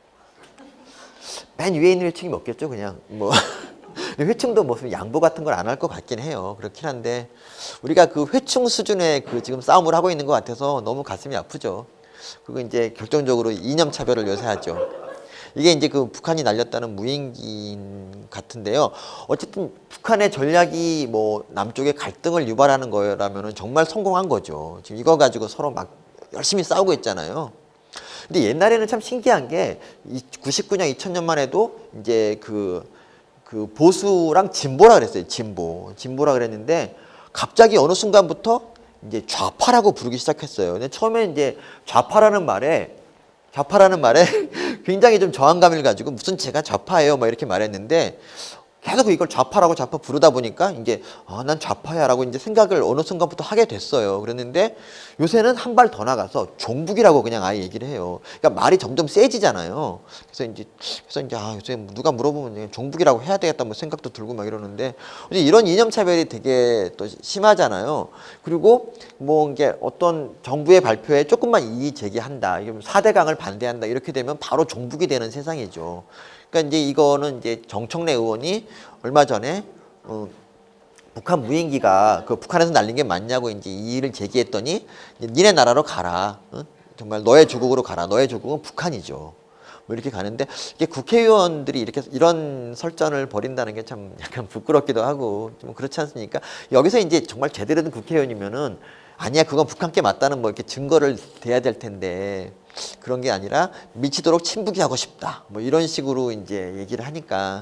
맨 위에 있는 회충이 먹겠죠, 그냥 뭐. 회충도 무슨 양보 같은 걸 안 할 것 같긴 해요. 그렇긴 한데 우리가 그 회충 수준의 그 지금 싸움을 하고 있는 것 같아서 너무 가슴이 아프죠. 그리고 이제 결정적으로 이념 차별을 요새 하죠. 이게 이제 그 북한이 날렸다는 무인기 같은데요. 어쨌든 북한의 전략이 뭐 남쪽에 갈등을 유발하는 거라면은 정말 성공한 거죠. 지금 이거 가지고 서로 막 열심히 싸우고 있잖아요. 근데 옛날에는 참 신기한 게 구십구 년, 이천 년만 해도 이제 그, 그 보수랑 진보라 그랬어요. 진보. 진보라 그랬는데 갑자기 어느 순간부터 이제 좌파라고 부르기 시작했어요. 근데 처음에 이제 좌파라는 말에 좌파라는 말에 굉장히 좀 저항감을 가지고 무슨 제가 좌파예요 막 이렇게 말했는데 계속 이걸 좌파라고 좌파 부르다 보니까 이제 아, 난 좌파야라고 이제 생각을 어느 순간부터 하게 됐어요. 그랬는데 요새는 한 발 더 나가서 종북이라고 그냥 아예 얘기를 해요. 그러니까 말이 점점 세지잖아요. 그래서 이제 그래서 이제 아, 요새 누가 물어보면 종북이라고 해야 되겠다 뭐 생각도 들고 막 이러는데 이런 이념 차별이 되게 또 심하잖아요. 그리고 뭐 이게 어떤 정부의 발표에 조금만 이의 제기한다, 이게 사대강을 반대한다 이렇게 되면 바로 종북이 되는 세상이죠. 그러니까 이제 이거는 이제 정청래 의원이 얼마 전에 어, 북한 무인기가 그 북한에서 날린 게 맞냐고 이제 이의를 제기했더니 이제 니네 나라로 가라, 어? 정말 너의 조국으로 가라, 너의 조국은 북한이죠. 뭐 이렇게 가는데 이게 국회의원들이 이렇게 이런 설전을 벌인다는 게 참 약간 부끄럽기도 하고 좀 그렇지 않습니까? 여기서 이제 정말 제대로 된 국회의원이면은 아니야 그건 북한께 맞다는 뭐 이렇게 증거를 대야 될 텐데. 그런 게 아니라 미치도록 친북이 하고 싶다 뭐 이런 식으로 이제 얘기를 하니까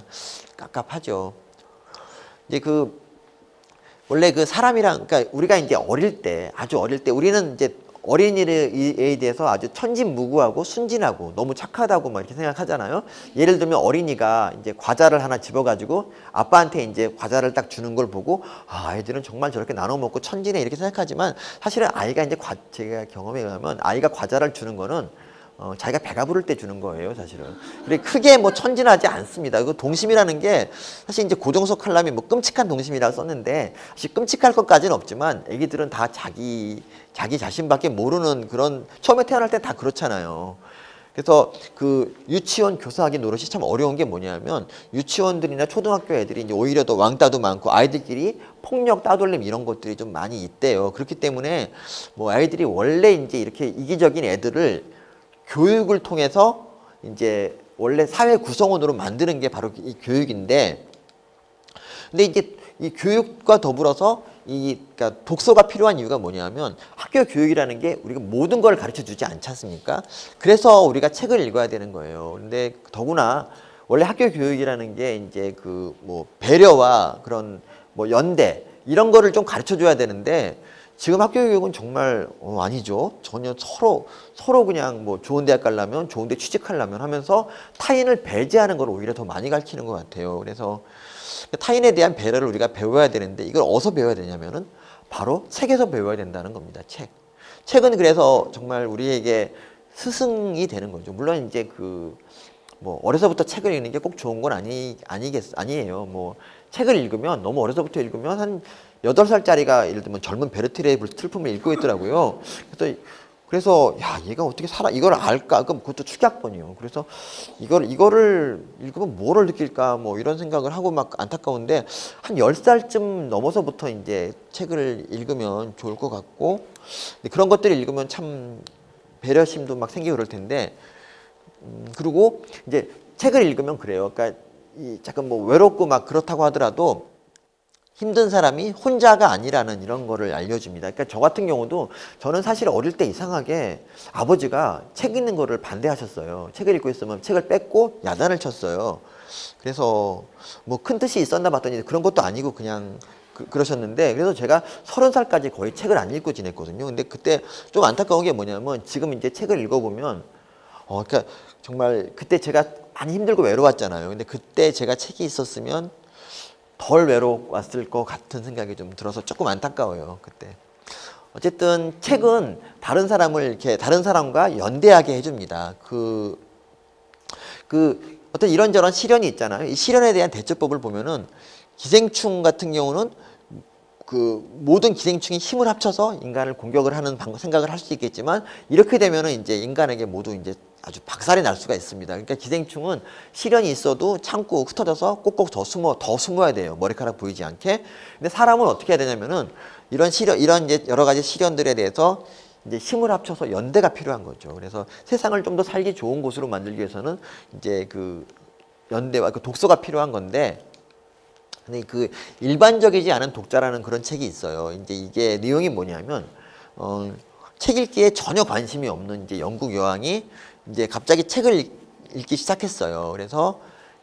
깝깝하죠. 이제 그 원래 그 사람이랑 그러니까 우리가 이제 어릴 때 아주 어릴 때 우리는 이제 어린이에 대해서 아주 천진무구하고 순진하고 너무 착하다고 막 이렇게 생각하잖아요. 예를 들면 어린이가 이제 과자를 하나 집어가지고 아빠한테 이제 과자를 딱 주는 걸 보고 아, 아이들은 정말 저렇게 나눠 먹고 천진해 이렇게 생각하지만 사실은 아이가 이제 과, 제가 경험에 의하면 아이가 과자를 주는 거는 어, 자기가 배가 부를 때 주는 거예요, 사실은. 그래 크게 뭐 천진하지 않습니다. 그 동심이라는 게 사실 이제 고종석 칼럼이 뭐 끔찍한 동심이라고 썼는데 사실 끔찍할 것까지는 없지만 애기들은 다 자기 자기 자신밖에 모르는 그런 처음에 태어날 때 다 그렇잖아요. 그래서 그 유치원 교사하기 노릇이 참 어려운 게 뭐냐면 유치원들이나 초등학교 애들이 이제 오히려 더 왕따도 많고 아이들끼리 폭력 따돌림 이런 것들이 좀 많이 있대요. 그렇기 때문에 뭐 아이들이 원래 이제 이렇게 이기적인 애들을 교육을 통해서 이제 원래 사회 구성원으로 만드는 게 바로 이 교육인데, 근데 이제 이 교육과 더불어서 이 그러니까 독서가 필요한 이유가 뭐냐면 학교 교육이라는 게 우리가 모든 걸 가르쳐 주지 않지 않습니까? 그래서 우리가 책을 읽어야 되는 거예요. 근데 더구나 원래 학교 교육이라는 게 이제 그 뭐 배려와 그런 뭐 연대 이런 거를 좀 가르쳐 줘야 되는데 지금 학교 교육은 정말 어, 아니죠. 전혀 서로 서로 그냥 뭐 좋은 대학 가려면 좋은 데 취직하려면 하면서 타인을 배제하는 걸 오히려 더 많이 가르치는 것 같아요. 그래서 타인에 대한 배려를 우리가 배워야 되는데 이걸 어디서 배워야 되냐면은 바로 책에서 배워야 된다는 겁니다. 책. 책은 그래서 정말 우리에게 스승이 되는 거죠. 물론 이제 그 뭐 어려서부터 책을 읽는 게 꼭 좋은 건 아니 아니겠 아니에요. 뭐 책을 읽으면 너무 어려서부터 읽으면 한 여덟 살짜리가 예를 들면 젊은 베르테르의 슬픔을 읽고 있더라고요. 그래서 그래서 야 얘가 어떻게 살아 이걸 알까? 그럼 그것도 축약본이요. 그래서 이걸 이거를 읽으면 뭐를 느낄까? 뭐 이런 생각을 하고 막 안타까운데 한 열 살쯤 넘어서부터 이제 책을 읽으면 좋을 것 같고 그런 것들을 읽으면 참 배려심도 막 생기고 그럴 텐데 음, 그리고 이제 책을 읽으면 그래요. 그러니까 이 잠깐 뭐 외롭고 막 그렇다고 하더라도 힘든 사람이 혼자가 아니라는 이런 거를 알려줍니다. 그러니까 저 같은 경우도 저는 사실 어릴 때 이상하게 아버지가 책 읽는 거를 반대하셨어요. 책을 읽고 있으면 책을 뺏고 야단을 쳤어요. 그래서 뭐 큰 뜻이 있었나 봤더니 그런 것도 아니고 그냥 그, 그러셨는데 그래서 제가 서른 살까지 거의 책을 안 읽고 지냈거든요. 근데 그때 좀 안타까운 게 뭐냐면 지금 이제 책을 읽어보면 어, 그러니까 정말 그때 제가 많이 힘들고 외로웠잖아요. 근데 그때 제가 책이 있었으면 덜 외로웠을 것 같은 생각이 좀 들어서 조금 안타까워요. 그때. 어쨌든 책은 다른 사람을 이렇게 다른 사람과 연대하게 해줍니다. 그, 그 어떤 이런저런 시련이 있잖아요. 이 시련에 대한 대처법을 보면은 기생충 같은 경우는 그 모든 기생충이 힘을 합쳐서 인간을 공격을 하는 방법 생각을 할 수 있겠지만 이렇게 되면은 이제 인간에게 모두 이제 아주 박살이 날 수가 있습니다. 그러니까 기생충은 시련이 있어도 참고 흩어져서 꼭꼭 더 숨어 더 숨어야 돼요. 머리카락 보이지 않게. 근데 사람은 어떻게 해야 되냐면은 이런 시련 이런 이제 여러 가지 시련들에 대해서 이제 힘을 합쳐서 연대가 필요한 거죠. 그래서 세상을 좀 더 살기 좋은 곳으로 만들기 위해서는 이제 그 연대와 그 독서가 필요한 건데. 근데 그 일반적이지 않은 독자라는 그런 책이 있어요. 이제 이게 내용이 뭐냐면 어, 책 읽기에 전혀 관심이 없는 이제 영국 여왕이 이제 갑자기 책을 읽기 시작했어요. 그래서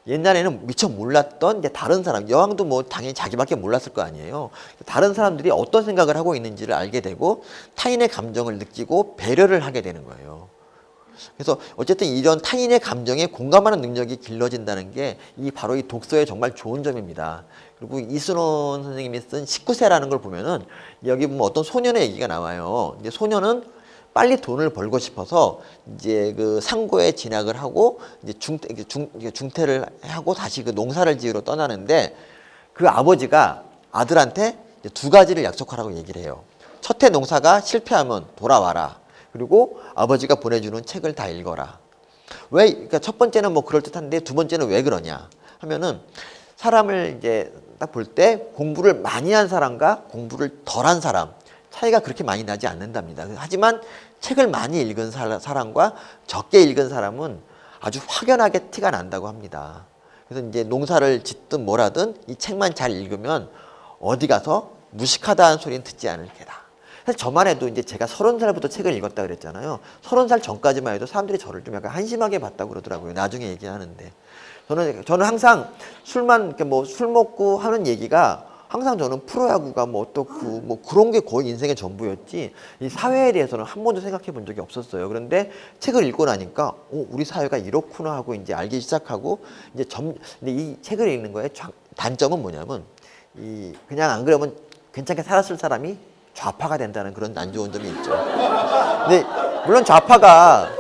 옛날에는 미처 몰랐던 이제 다른 사람, 여왕도 뭐 당연히 자기밖에 몰랐을 거 아니에요. 다른 사람들이 어떤 생각을 하고 있는지를 알게 되고 타인의 감정을 느끼고 배려를 하게 되는 거예요. 그래서 어쨌든 이런 타인의 감정에 공감하는 능력이 길러진다는 게 이 바로 이 독서의 정말 좋은 점입니다. 그리고 이순원 선생님이 쓴 십구 세라는 걸 보면은 여기 보면 어떤 소년의 얘기가 나와요. 이제 소년은 빨리 돈을 벌고 싶어서 이제 그 상고에 진학을 하고 이제 중퇴, 중, 중퇴를 하고 다시 그 농사를 지으러 떠나는데 그 아버지가 아들한테 이제 두 가지를 약속하라고 얘기를 해요. 첫 해 농사가 실패하면 돌아와라. 그리고 아버지가 보내주는 책을 다 읽어라. 왜, 그러니까 첫 번째는 뭐 그럴듯한데 두 번째는 왜 그러냐 하면은 사람을 이제 딱 볼 때 공부를 많이 한 사람과 공부를 덜 한 사람 차이가 그렇게 많이 나지 않는답니다. 하지만 책을 많이 읽은 사람과 적게 읽은 사람은 아주 확연하게 티가 난다고 합니다. 그래서 이제 농사를 짓든 뭐라든 이 책만 잘 읽으면 어디 가서 무식하다는 소리는 듣지 않을 게다. 사실 저만 해도 이제 제가 서른 살부터 책을 읽었다 그랬잖아요. 서른 살 전까지만 해도 사람들이 저를 좀 약간 한심하게 봤다고 그러더라고요. 나중에 얘기하는데. 저는, 저는 항상 술만, 이렇게 뭐 술 먹고 하는 얘기가 항상 저는 프로야구가 뭐 어떻고 뭐 그런 게 거의 인생의 전부였지 이 사회에 대해서는 한 번도 생각해 본 적이 없었어요. 그런데 책을 읽고 나니까 어, 우리 사회가 이렇구나 하고 이제 알기 시작하고 이제 점, 근데 이 책을 읽는 거의 단점은 뭐냐면 이 그냥 안 그러면 괜찮게 살았을 사람이 좌파가 된다는 그런 안 좋은 점이 있죠. 근데 물론 좌파가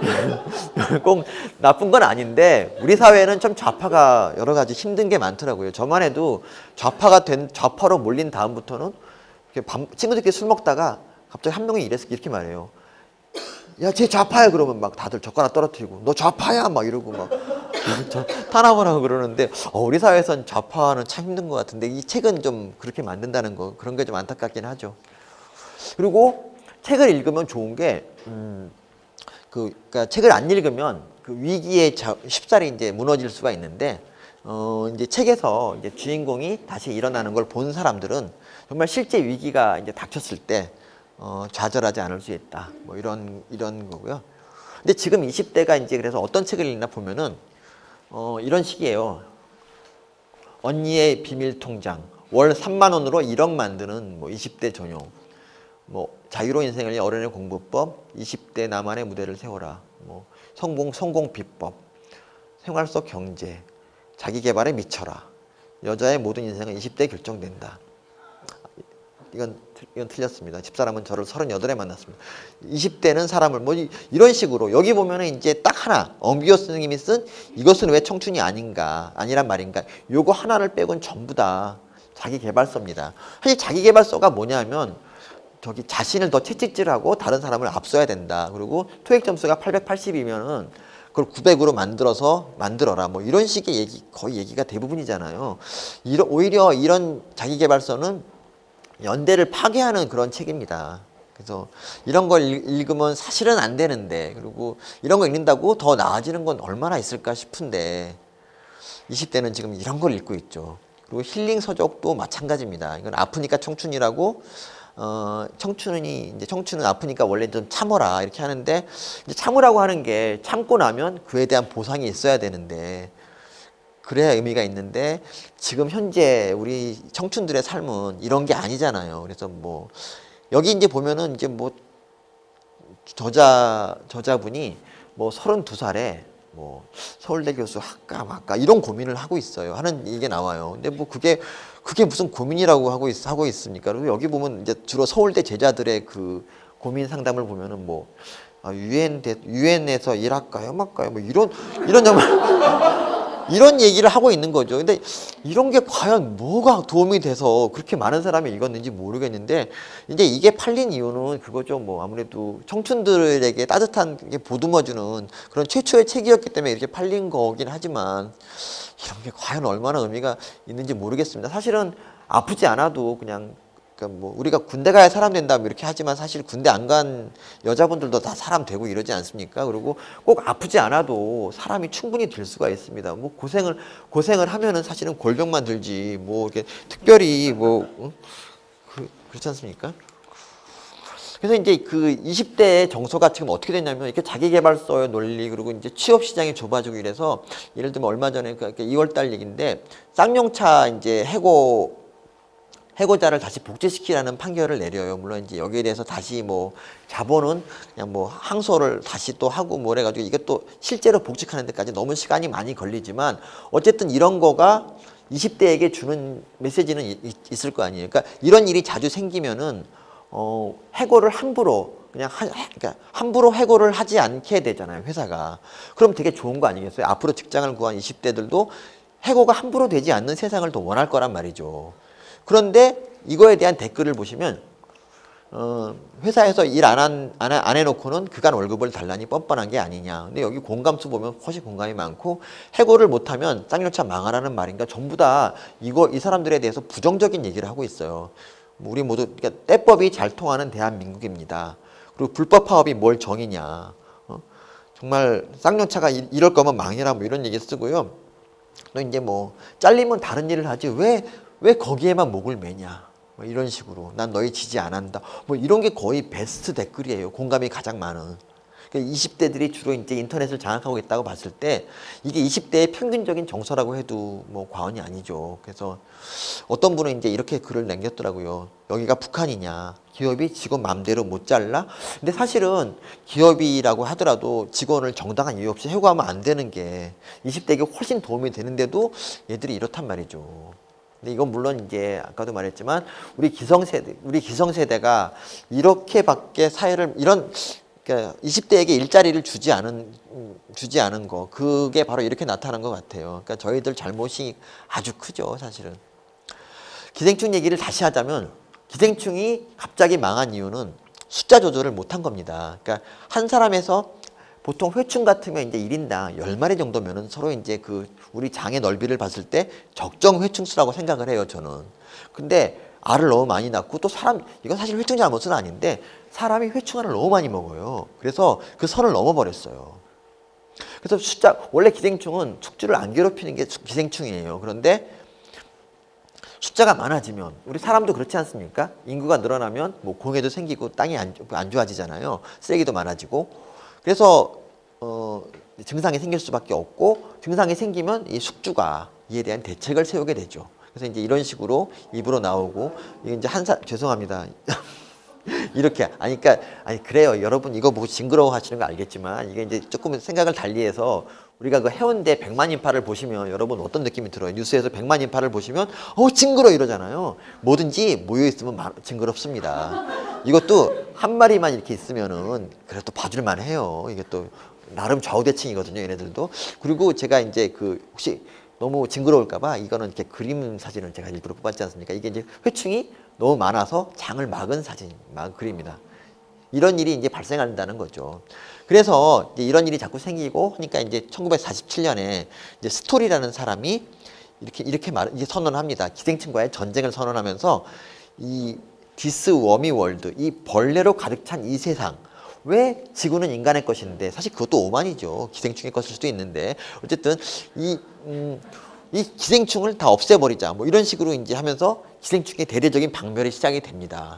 꼭 나쁜 건 아닌데 우리 사회는 좀 좌파가 여러 가지 힘든 게 많더라고요. 저만 해도 좌파가 된 좌파로 몰린 다음부터는 밤, 친구들끼리 술 먹다가 갑자기 한 명이 이래서 이렇게 말해요. 야, 쟤 좌파야. 그러면 막 다들 젓가락 떨어뜨리고 너 좌파야 막 이러고 막 탄압을 하고 그러는데 어, 우리 사회에선 좌파는 참 힘든 것 같은데 이 책은 좀 그렇게 만든다는 거 그런 게 좀 안타깝긴 하죠. 그리고 책을 읽으면 좋은 게 음, 그, 그러니까 책을 안 읽으면 그 위기에 자, 쉽사리 이제 무너질 수가 있는데, 어, 이제 책에서 이제 주인공이 다시 일어나는 걸 본 사람들은 정말 실제 위기가 이제 닥쳤을 때, 어, 좌절하지 않을 수 있다. 뭐 이런, 이런 거고요. 근데 지금 이십 대가 이제 그래서 어떤 책을 읽나 보면은, 어, 이런 식이에요. 언니의 비밀 통장. 월 삼만 원으로 일억 만드는 뭐 이십 대 전용. 뭐 자유로 인생을 위해 어른의 공부법, 이십 대 나만의 무대를 세워라, 뭐 성공 성공 비법, 생활 속 경제, 자기 개발에 미쳐라, 여자의 모든 인생은 이십 대에 결정된다. 이건 이건 틀렸습니다. 집사람은 저를 서른여덟에 만났습니다. 이십 대는 사람을 뭐 이런 식으로 여기 보면은 이제 딱 하나 엄기호 선생님이 쓴 이것은 왜 청춘이 아닌가 아니란 말인가 요거 하나를 빼곤 전부 다 자기 개발서입니다. 사실 자기 개발서가 뭐냐면 저기 자신을 더 채찍질하고 다른 사람을 앞서야 된다. 그리고 토익 점수가 팔백팔십이면은 그걸 구백으로 만들어서 만들어라. 뭐 이런 식의 얘기 거의 얘기가 대부분이잖아요. 이런 오히려 이런 자기계발서는 연대를 파괴하는 그런 책입니다. 그래서 이런 걸 읽으면 사실은 안 되는데 그리고 이런 거 읽는다고 더 나아지는 건 얼마나 있을까 싶은데 이십 대는 지금 이런 걸 읽고 있죠. 그리고 힐링 서적도 마찬가지입니다. 이건 아프니까 청춘이라고 어, 청춘이, 이제 청춘은 아프니까 원래 좀 참어라, 이렇게 하는데, 이제 참으라고 하는 게 참고 나면 그에 대한 보상이 있어야 되는데, 그래야 의미가 있는데, 지금 현재 우리 청춘들의 삶은 이런 게 아니잖아요. 그래서 뭐, 여기 이제 보면은 이제 뭐, 저자, 저자분이 뭐 서른두 살에 뭐 서울대 교수 학과 막까 이런 고민을 하고 있어요. 하는 이게 나와요. 근데 뭐 그게 그게 무슨 고민이라고 하고 있, 하고 있습니까? 그리고 여기 보면 이제 주로 서울대 제자들의 그 고민 상담을 보면은 뭐 아, 유엔 대 유엔에서 일할까요, 말까요? 뭐 이런 이런 정말 이런 얘기를 하고 있는 거죠. 근데 이런 게 과연 뭐가 도움이 돼서 그렇게 많은 사람이 읽었는지 모르겠는데 이제 이게 팔린 이유는 그거죠. 뭐 아무래도 청춘들에게 따뜻한 게 보듬어주는 그런 최초의 책이었기 때문에 이렇게 팔린 거긴 하지만 이런 게 과연 얼마나 의미가 있는지 모르겠습니다. 사실은 아프지 않아도 그냥 그러니까 뭐 우리가 군대 가야 사람 된다 뭐 이렇게 하지만 사실 군대 안 간 여자분들도 다 사람 되고 이러지 않습니까? 그리고 꼭 아프지 않아도 사람이 충분히 될 수가 있습니다. 뭐 고생을 고생을 하면은 사실은 골병만 들지 뭐 이렇게 특별히 뭐 응? 그, 그렇지 않습니까? 그래서 이제 그 이십 대의 정서가 지금 어떻게 됐냐면 이렇게 자기계발서의 논리 그리고 이제 취업 시장이 좁아지고 이래서 예를 들면 얼마 전에 그 이월 달 얘기인데 쌍용차 이제 해고 해고자를 다시 복지시키라는 판결을 내려요. 물론 이제 여기에 대해서 다시 뭐 자본은 그냥 뭐 항소를 다시 또 하고 뭐 해가지고 이게 또 실제로 복직하는 데까지 너무 시간이 많이 걸리지만 어쨌든 이런 거가 이십 대에게 주는 메시지는 이, 있을 거 아니에요. 그러니까 이런 일이 자주 생기면은 어, 해고를 함부로 그냥 하, 그러니까 함부로 해고를 하지 않게 되잖아요. 회사가. 그럼 되게 좋은 거 아니겠어요? 앞으로 직장을 구한 이십 대들도 해고가 함부로 되지 않는 세상을 더 원할 거란 말이죠. 그런데 이거에 대한 댓글을 보시면 어, 회사에서 일 안 안, 안, 안 해놓고는 그간 월급을 달라니 뻔뻔한 게 아니냐. 근데 여기 공감수 보면 훨씬 공감이 많고 해고를 못하면 쌍용차 망하라는 말인가 전부 다 이거 이 사람들에 대해서 부정적인 얘기를 하고 있어요. 우리 모두 그러니까 때법이 잘 통하는 대한민국입니다. 그리고 불법 파업이 뭘 정의냐. 어? 정말 쌍용차가 이, 이럴 거면 망해라 뭐 이런 얘기 쓰고요. 또 이제 뭐 잘리면 다른 일을 하지 왜 왜 거기에만 목을 매냐. 뭐 이런 식으로 난 너희 지지 안 한다. 뭐 이런 게 거의 베스트 댓글이에요. 공감이 가장 많은. 그러니까 이십 대들이 주로 이제 인터넷을 장악하고 있다고 봤을 때 이게 이십 대의 평균적인 정서라고 해도 뭐 과언이 아니죠. 그래서 어떤 분은 이제 이렇게 글을 남겼더라고요. 여기가 북한이냐. 기업이 직원 마음대로 못 잘라? 근데 사실은 기업이라고 하더라도 직원을 정당한 이유 없이 해고하면 안 되는 게 이십 대에게 훨씬 도움이 되는데도 얘들이 이렇단 말이죠. 근데 이건 물론 이제 아까도 말했지만 우리 기성세대, 우리 기성세대가 이렇게밖에 사회를 이런 그러니까 이십 대에게 일자리를 주지 않은 주지 않은 거 그게 바로 이렇게 나타난 것 같아요. 그러니까 저희들 잘못이 아주 크죠, 사실은. 기생충 얘기를 다시 하자면 기생충이 갑자기 망한 이유는 숫자 조절을 못한 겁니다. 그러니까 한 사람에서 보통 회충 같으면 이제 일 인당 열 마리 정도면은 서로 이제 그 우리 장의 넓이를 봤을 때 적정 회충수라고 생각을 해요, 저는. 근데 알을 너무 많이 낳고 또 사람, 이건 사실 회충 잘못은 아닌데 사람이 회충알을 너무 많이 먹어요. 그래서 그 선을 넘어버렸어요. 그래서 숫자, 원래 기생충은 숙주를 안 괴롭히는 게 기생충이에요. 그런데 숫자가 많아지면 우리 사람도 그렇지 않습니까? 인구가 늘어나면 뭐 공해도 생기고 땅이 안, 안 좋아지잖아요. 쓰레기도 많아지고. 그래서 어, 증상이 생길 수밖에 없고 증상이 생기면 이 숙주가 이에 대한 대책을 세우게 되죠. 그래서 이제 이런 식으로 입으로 나오고 이게 이제 한 사 죄송합니다. 이렇게 아니 그러니까 아니 그래요. 여러분 이거 보고 징그러워 하시는 거 알겠지만 이게 이제 조금 생각을 달리해서 우리가 그 해운대 백만 인파를 보시면 여러분 어떤 느낌이 들어요? 뉴스에서 백만 인파를 보시면 어 징그러 이러잖아요. 뭐든지 모여 있으면 징그럽습니다. 이것도 한 마리만 이렇게 있으면은 그래도 봐줄만 해요. 이게 또 나름 좌우대칭이거든요, 얘네들도. 그리고 제가 이제 그 혹시 너무 징그러울까봐 이거는 이렇게 그림 사진을 제가 일부러 뽑았지 않습니까? 이게 이제 회충이 너무 많아서 장을 막은 사진, 막 그림이다. 이런 일이 이제 발생한다는 거죠. 그래서 이제 이런 일이 자꾸 생기고 하니까 이제 천구백사십칠 년에 이제 스토리라는 사람이 이렇게 이렇게 말 이게 선언을 합니다. 기생충과의 전쟁을 선언하면서 이 디스 워미 월드, 이 벌레로 가득 찬 이 세상. 왜 지구는 인간의 것인데 사실 그것도 오만이죠. 기생충의 것일 수도 있는데 어쨌든 이, 음, 이 기생충을 다 없애버리자 뭐 이런 식으로 이제 하면서 기생충의 대대적인 박멸이 시작이 됩니다.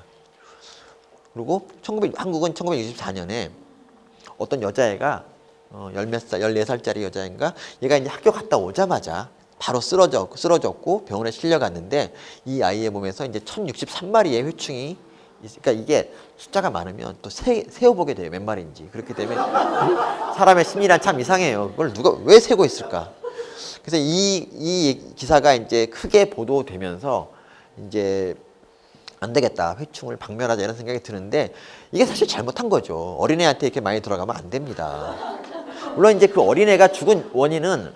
그리고 천구백, 한국은 천구백육십사 년에 어떤 여자애가 어, 열몇 살, 열네 살짜리 여자애인가 얘가 이제 학교 갔다 오자마자 바로 쓰러져, 쓰러졌고 병원에 실려갔는데 이 아이의 몸에서 이제 천육십삼 마리의 회충이 그러니까 이게 숫자가 많으면 또 세, 세어보게 돼요. 몇 마리인지. 그렇게 되면 사람의 심리란 참 이상해요. 그걸 누가 왜 세고 있을까? 그래서 이, 이 기사가 이제 크게 보도되면서 이제 안 되겠다. 회충을 박멸하자 이런 생각이 드는데 이게 사실 잘못한 거죠. 어린애한테 이렇게 많이 들어가면 안 됩니다. 물론 이제 그 어린애가 죽은 원인은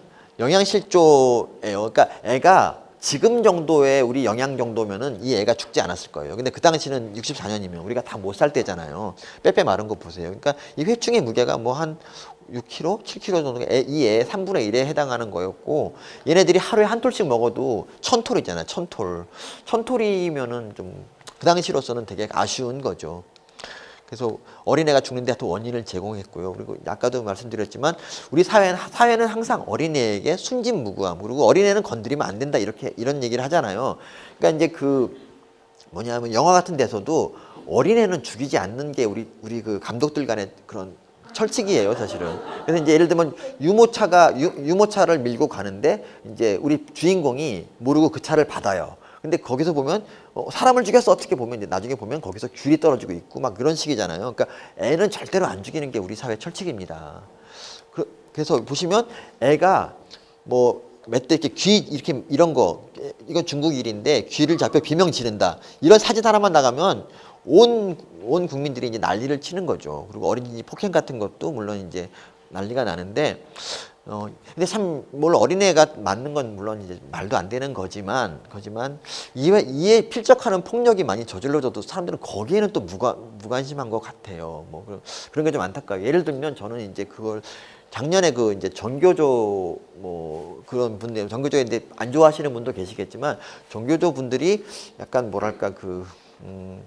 영양실조예요. 그러니까 애가 지금 정도의 우리 영양 정도면은 이 애가 죽지 않았을 거예요. 근데 그 당시는 육십사 년이면 우리가 다 못 살 때잖아요. 빼빼 마른 거 보세요. 그러니까 이 회충의 무게가 뭐 한 육 킬로그램, 칠 킬로그램 정도 이 애 삼분의 일에 해당하는 거였고 얘네들이 하루에 한 톨씩 먹어도 천 톨이잖아요. 천 톨. 천 톨이면은 좀 그 당시로서는 되게 아쉬운 거죠. 그래서 어린애가 죽는데 또 원인을 제공했고요. 그리고 아까도 말씀드렸지만 우리 사회는, 사회는 항상 어린애에게 순진무구함 그리고 어린애는 건드리면 안 된다 이렇게 이런 얘기를 하잖아요. 그러니까 이제 그 뭐냐면 영화 같은 데서도 어린애는 죽이지 않는 게 우리 우리 그 감독들 간의 그런 철칙이에요, 사실은. 그래서 이제 예를 들면 유모차가 유, 유모차를 밀고 가는데 이제 우리 주인공이 모르고 그 차를 받아요. 근데 거기서 보면 어, 사람을 죽였어 어떻게 보면 이제 나중에 보면 거기서 귤이 떨어지고 있고 막 그런 식이잖아요. 그러니까 애는 절대로 안 죽이는 게 우리 사회 철칙입니다. 그, 그래서 보시면 애가 뭐 멧돼 이렇게 귀 이렇게 이런 거 이건 중국 일인데 귀를 잡혀 비명 지른다 이런 사진 하나만 나가면 온, 온 국민들이 이제 난리를 치는 거죠. 그리고 어린이 폭행 같은 것도 물론 이제 난리가 나는데, 어, 근데 참, 물론 어린애가 맞는 건 물론 이제 말도 안 되는 거지만, 거지만, 이에, 이에 필적하는 폭력이 많이 저질러져도 사람들은 거기에는 또 무관, 무관심한 것 같아요. 뭐, 그런, 그런 게 좀 안타까워요. 예를 들면 저는 이제 그걸 작년에 그 이제 전교조 뭐 그런 분들, 전교조에 이제 안 좋아하시는 분도 계시겠지만, 전교조 분들이 약간 뭐랄까 그, 음,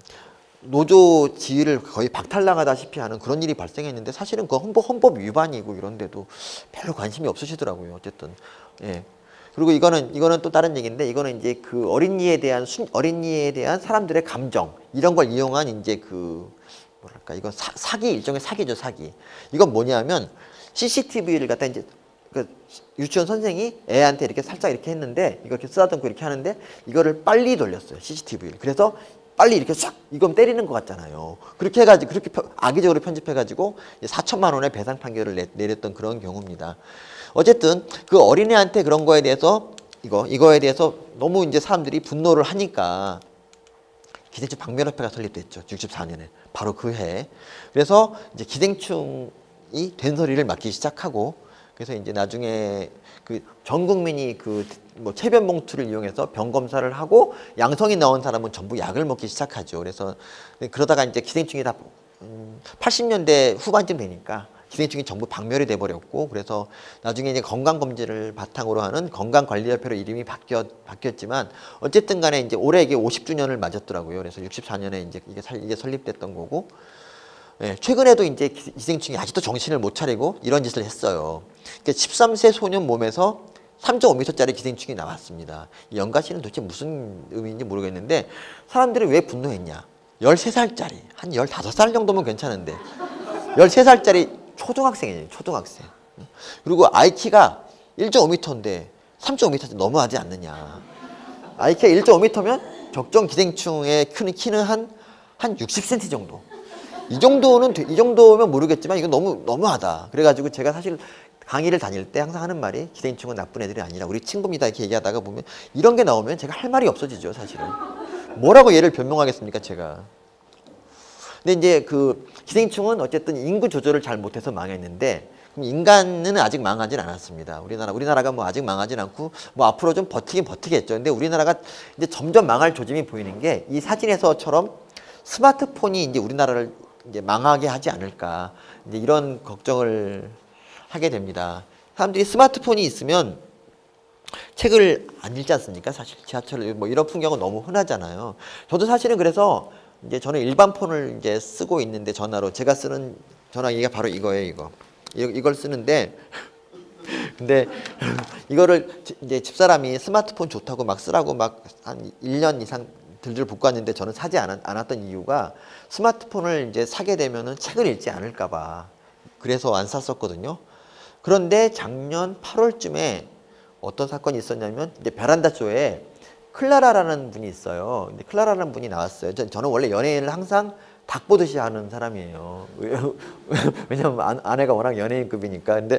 노조 지위를 거의 박탈당하다시피 하는 그런 일이 발생했는데 사실은 그 헌법, 헌법 위반이고 이런데도 별로 관심이 없으시더라고요. 어쨌든 예. 그리고 이거는 이거는 또 다른 얘기인데 이거는 이제 그 어린이에 대한 순, 어린이에 대한 사람들의 감정 이런 걸 이용한 이제 그 뭐랄까 이건 사, 사기 일종의 사기죠 사기. 이건 뭐냐면 씨씨티비를 갖다 이제 그 유치원 선생이 애한테 이렇게 살짝 이렇게 했는데 이걸 이렇게 쓰다듬고 이렇게 하는데 이거를 빨리 돌렸어요 씨씨티비를. 그래서 빨리 이렇게 싹 이건 때리는 것 같잖아요. 그렇게 해가지고 그렇게 악의적으로 편집해가지고 사천만 원의 배상 판결을 내, 내렸던 그런 경우입니다. 어쨌든 그 어린애한테 그런 거에 대해서 이거 이거에 대해서 너무 이제 사람들이 분노를 하니까 기생충 박멸협회가 설립됐죠. 육십사 년에 바로 그 해. 그래서 이제 기생충이 된소리를 맡기 시작하고 그래서 이제 나중에 그 전 국민이 그 뭐 체변 봉투를 이용해서 병 검사를 하고 양성이 나온 사람은 전부 약을 먹기 시작하죠. 그래서 그러다가 이제 기생충이 다 음 팔십 년대 후반쯤 되니까 기생충이 전부 박멸이 돼 버렸고 그래서 나중에 이제 건강 검진을 바탕으로 하는 건강관리협회로 이름이 바뀌었 바뀌었지만 어쨌든 간에 이제 올해 이게 오십 주년을 맞았더라고요. 그래서 육십사 년에 이제 이게 살 이게 설립됐던 거고. 예, 최근에도 이제 기생충이 아직도 정신을 못 차리고 이런 짓을 했어요. 그러니까 십삼 세 소년 몸에서 삼 점 오 미터짜리 기생충이 나왔습니다. 이 연가시는 도대체 무슨 의미인지 모르겠는데 사람들이 왜 분노했냐. 열세 살짜리, 한 열다섯 살 정도면 괜찮은데 열세 살짜리 초등학생이에요. 초등학생. 그리고 아이키가 일 점 오 미터인데 삼 점 오 미터 너무하지 않느냐. 아이키가 일 점 오 미터면 적정 기생충의 크는 키는 한, 한 육십 센티미터 정도. 이 정도는, 이 정도면 모르겠지만 이건 너무, 너무하다. 그래가지고 제가 사실 강의를 다닐 때 항상 하는 말이 기생충은 나쁜 애들이 아니라 우리 친구입니다 이렇게 얘기하다가 보면 이런 게 나오면 제가 할 말이 없어지죠 사실은. 뭐라고 얘를 변명하겠습니까 제가. 근데 이제 그 기생충은 어쨌든 인구 조절을 잘 못해서 망했는데 그럼 인간은 아직 망하진 않았습니다. 우리나라, 우리나라가 뭐 아직 망하진 않고 뭐 앞으로 좀 버티긴 버티겠죠. 근데 우리나라가 이제 점점 망할 조짐이 보이는 게 이 사진에서처럼 스마트폰이 이제 우리나라를 이제 망하게 하지 않을까 이제 이런 걱정을 하게 됩니다. 사람들이 스마트폰이 있으면 책을 안 읽지 않습니까? 사실 지하철 뭐 이런 풍경은 너무 흔하잖아요. 저도 사실은 그래서 이제 저는 일반 폰을 이제 쓰고 있는데 전화로 제가 쓰는 전화기가 바로 이거예요, 이거. 이걸 쓰는데 근데 이거를 이제 집사람이 스마트폰 좋다고 막 쓰라고 막 한 일 년 이상 들들 볶고 왔는데 저는 사지 않았, 않았던 이유가 스마트폰을 이제 사게 되면은 책을 읽지 않을까 봐. 그래서 안 샀었거든요. 그런데 작년 팔월쯤에 어떤 사건이 있었냐면 이제 베란다 쇼에 클라라라는 분이 있어요. 근데 클라라라는 분이 나왔어요. 전, 저는 원래 연예인을 항상 닭 보듯이 하는 사람이에요. 왜냐면 아, 아내가 워낙 연예인급이니까. 근데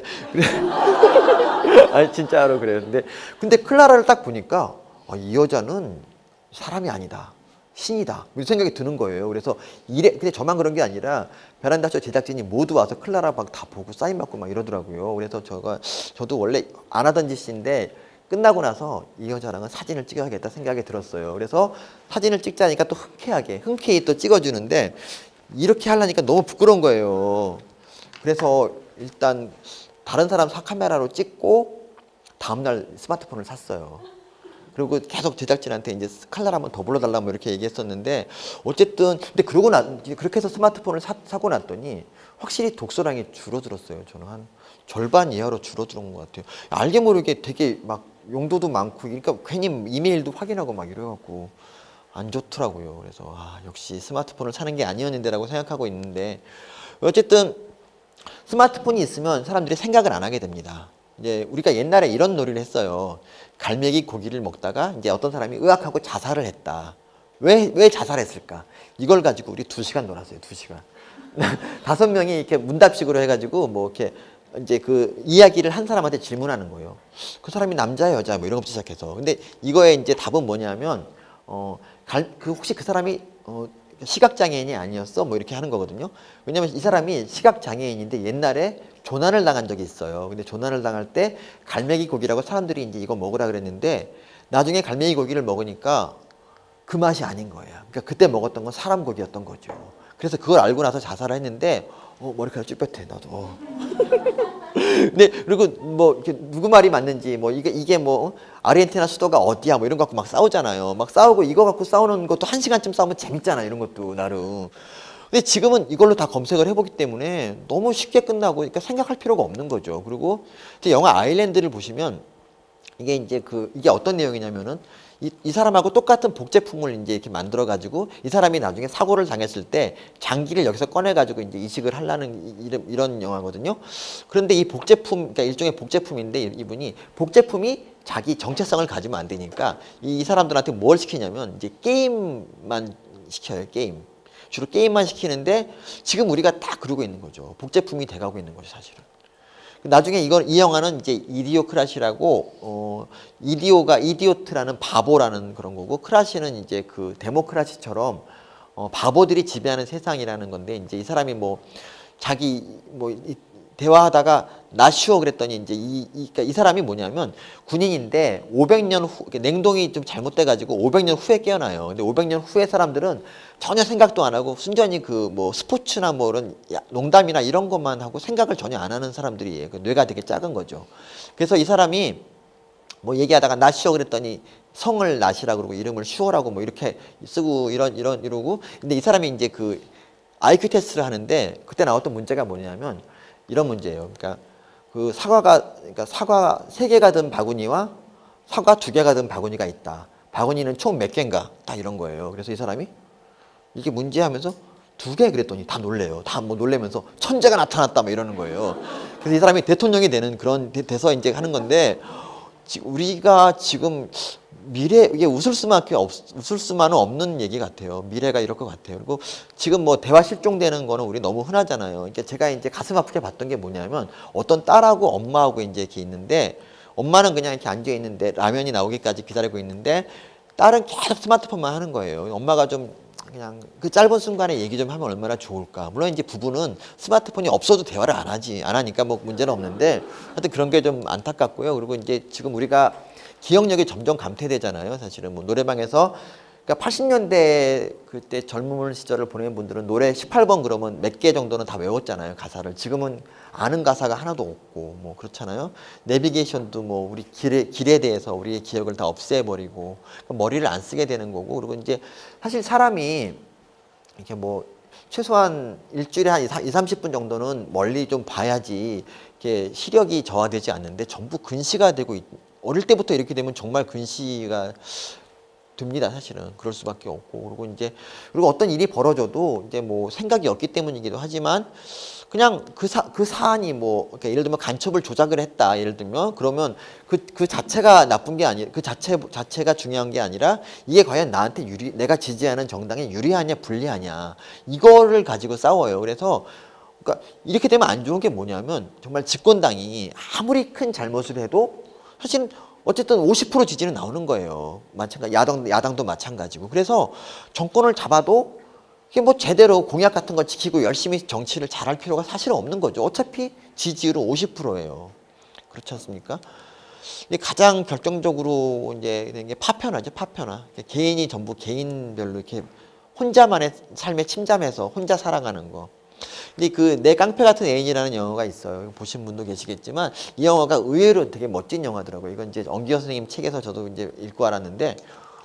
아니 진짜로 그래요. 근데 근데 클라라를 딱 보니까 아, 이 여자는 사람이 아니다. 신이다. 이런 생각이 드는 거예요. 그래서 이래 근데 저만 그런 게 아니라 베란다쇼 제작진이 모두 와서 클라라 막 다 보고 사인 받고 막 이러더라고요. 그래서 제가 저도 원래 안 하던 짓인데 끝나고 나서 이 여자랑은 사진을 찍어야겠다 생각이 들었어요. 그래서 사진을 찍자니까 또 흔쾌하게 흔쾌히 또 찍어주는데 이렇게 하려니까 너무 부끄러운 거예요. 그래서 일단 다른 사람 카메라로 찍고 다음날 스마트폰을 샀어요. 그리고 계속 제작진한테 이제 칼날 한번 더 불러달라고 뭐 이렇게 얘기했었는데 어쨌든 근데 그러고 나 그렇게 해서 스마트폰을 사, 사고 났더니 확실히 독서량이 줄어들었어요. 저는 한 절반 이하로 줄어드는 것 같아요. 알게 모르게 되게 막 용도도 많고 그러니까 괜히 이메일도 확인하고 막 이래갖고 안 좋더라고요. 그래서 아, 역시 스마트폰을 사는 게 아니었는데라고 생각하고 있는데 어쨌든 스마트폰이 있으면 사람들이 생각을 안 하게 됩니다. 이제 우리가 옛날에 이런 놀이를 했어요. 갈매기 고기를 먹다가 이제 어떤 사람이 의학하고 자살을 했다. 왜, 왜 자살했을까? 이걸 가지고 우리 두 시간 놀았어요. 두 시간. 다섯 명이 이렇게 문답식으로 해가지고 뭐 이렇게 이제 그 이야기를 한 사람한테 질문하는 거예요. 그 사람이 남자야 여자 뭐 이런 것부터 시작해서. 근데 이거의 이제 답은 뭐냐면 어, 갈, 그 혹시 그 사람이 어, 시각장애인이 아니었어? 뭐 이렇게 하는 거거든요. 왜냐면 이 사람이 시각장애인인데 옛날에 조난을 당한 적이 있어요. 근데 조난을 당할 때 갈매기 고기라고 사람들이 이제 이거 먹으라 그랬는데 나중에 갈매기 고기를 먹으니까 그 맛이 아닌 거예요. 그러니까 그때 먹었던 건 사람 고기였던 거죠. 그래서 그걸 알고 나서 자살을 했는데 어, 머리카락 쭈뼛해 나도. 어. 근데 그리고 뭐 이렇게 누구 말이 맞는지 뭐 이게 이게 뭐 아르헨티나 수도가 어디야 뭐 이런 거 갖고 막 싸우잖아요. 막 싸우고 이거 갖고 싸우는 것도 한 시간쯤 싸우면 재밌잖아 이런 것도 나름. 근데 지금은 이걸로 다 검색을 해보기 때문에 너무 쉽게 끝나고 그러니까 생각할 필요가 없는 거죠. 그리고 영화 아일랜드를 보시면 이게 이제 그 이게 어떤 내용이냐면은 이, 이 사람하고 똑같은 복제품을 이제 이렇게 만들어 가지고 이 사람이 나중에 사고를 당했을 때 장기를 여기서 꺼내 가지고 이제 이식을 하려는 이런, 이런 영화거든요. 그런데 이 복제품, 그러니까 일종의 복제품인데 이분이 복제품이 자기 정체성을 가지면 안 되니까 이, 이 사람들한테 뭘 시키냐면 이제 게임만 시켜요. 게임. 주로 게임만 시키는데 지금 우리가 다 그러고 있는 거죠. 복제품이 돼가고 있는 거죠, 사실은. 나중에 이건 이 영화는 이제 이디오크라시라고 어 이디오가 이디오트라는 바보라는 그런 거고 크라시는 이제 그 데모크라시처럼 어 바보들이 지배하는 세상이라는 건데 이제 이 사람이 뭐 자기 뭐 이, 대화하다가 나쉬워 그랬더니 이제 이, 이, 그러니까 이 사람이 뭐냐면 군인인데 오백 년 후 냉동이 좀 잘못돼 가지고 오백 년 후에 깨어나요. 근데 오백 년 후에 사람들은 전혀 생각도 안 하고 순전히 그 뭐 스포츠나 뭐 이런 농담이나 이런 것만 하고 생각을 전혀 안 하는 사람들이에요. 그 뇌가 되게 작은 거죠. 그래서 이 사람이 뭐 얘기하다가 나시오 그랬더니 성을 나시라 그러고 이름을 슈어라고 뭐 이렇게 쓰고 이런 이런 이러고 근데 이 사람이 이제 그 아이큐 테스트를 하는데 그때 나왔던 문제가 뭐냐면 이런 문제예요. 그러니까 그 사과가 그러니까 사과 세 개가 든 바구니와 사과 두 개가 든 바구니가 있다. 바구니는 총 몇 개인가? 다 이런 거예요. 그래서 이 사람이 이게 문제하면서 두 개 그랬더니 다 놀래요. 다 뭐 놀래면서 천재가 나타났다 뭐 이러는 거예요. 그래서 이 사람이 대통령이 되는 그런 돼서 이제 하는 건데 우리가 지금 미래 이게 웃을 수밖에 없 웃을 수만은 없는 얘기 같아요. 미래가 이럴 것 같아요. 그리고 지금 뭐 대화 실종되는 거는 우리 너무 흔하잖아요. 그러니까 제가 이제 가슴 아프게 봤던 게 뭐냐면 어떤 딸하고 엄마하고 이제 이렇게 있는데 엄마는 그냥 이렇게 앉아 있는데 라면이 나오기까지 기다리고 있는데 딸은 계속 스마트폰만 하는 거예요. 엄마가 좀 그냥 그 짧은 순간에 얘기 좀 하면 얼마나 좋을까. 물론 이제 부부는 스마트폰이 없어도 대화를 안 하지 안 하니까 뭐 문제는 없는데 하여튼 그런 게 좀 안타깝고요. 그리고 이제 지금 우리가 기억력이 점점 감퇴되잖아요. 사실은 뭐 노래방에서 그러니까 팔십 년대 그때 젊은 시절을 보낸 분들은 노래 십팔 번 그러면 몇 개 정도는 다 외웠잖아요. 가사를. 지금은 아는 가사가 하나도 없고 뭐 그렇잖아요. 내비게이션도 뭐 우리 길에 길에 대해서 우리의 기억을 다 없애버리고 그러니까 머리를 안 쓰게 되는 거고 그리고 이제 사실 사람이 이렇게 뭐 최소한 일주일에 한 이삼십 분 정도는 멀리 좀 봐야지 이렇게 시력이 저하되지 않는데 전부 근시가 되고 있, 어릴 때부터 이렇게 되면 정말 근시가 됩니다. 사실은 그럴 수밖에 없고 그리고 이제 그리고 어떤 일이 벌어져도 이제 뭐 생각이 없기 때문이기도 하지만 그냥 그 사 그 사안이 뭐 그러니까 예를 들면 간첩을 조작을 했다 예를 들면 그러면 그 그 자체가 나쁜 게 아니 그 자체 자체가 중요한 게 아니라 이게 과연 나한테 유리 내가 지지하는 정당에 유리하냐 불리하냐 이거를 가지고 싸워요. 그래서 그러니까 이렇게 되면 안 좋은 게 뭐냐면 정말 집권당이 아무리 큰 잘못을 해도 사실은 어쨌든 오십 퍼센트 지지는 나오는 거예요. 마찬가지 야당 야당도 마찬가지고. 그래서 정권을 잡아도 이게 뭐 제대로 공약 같은 거 지키고 열심히 정치를 잘할 필요가 사실은 없는 거죠. 어차피 지지율은 오십 퍼센트예요. 그렇지 않습니까? 가장 결정적으로 이제 되는 게 파편화죠. 파편화. 개인이 전부 개인별로 이렇게 혼자만의 삶에 침잠해서 혼자 살아가는 거. 근데 그 내 깡패 같은 애인이라는 영화가 있어요. 보신 분도 계시겠지만 이 영화가 의외로 되게 멋진 영화더라고요. 이건 이제 엄기호 선생님 책에서 저도 이제 읽고 알았는데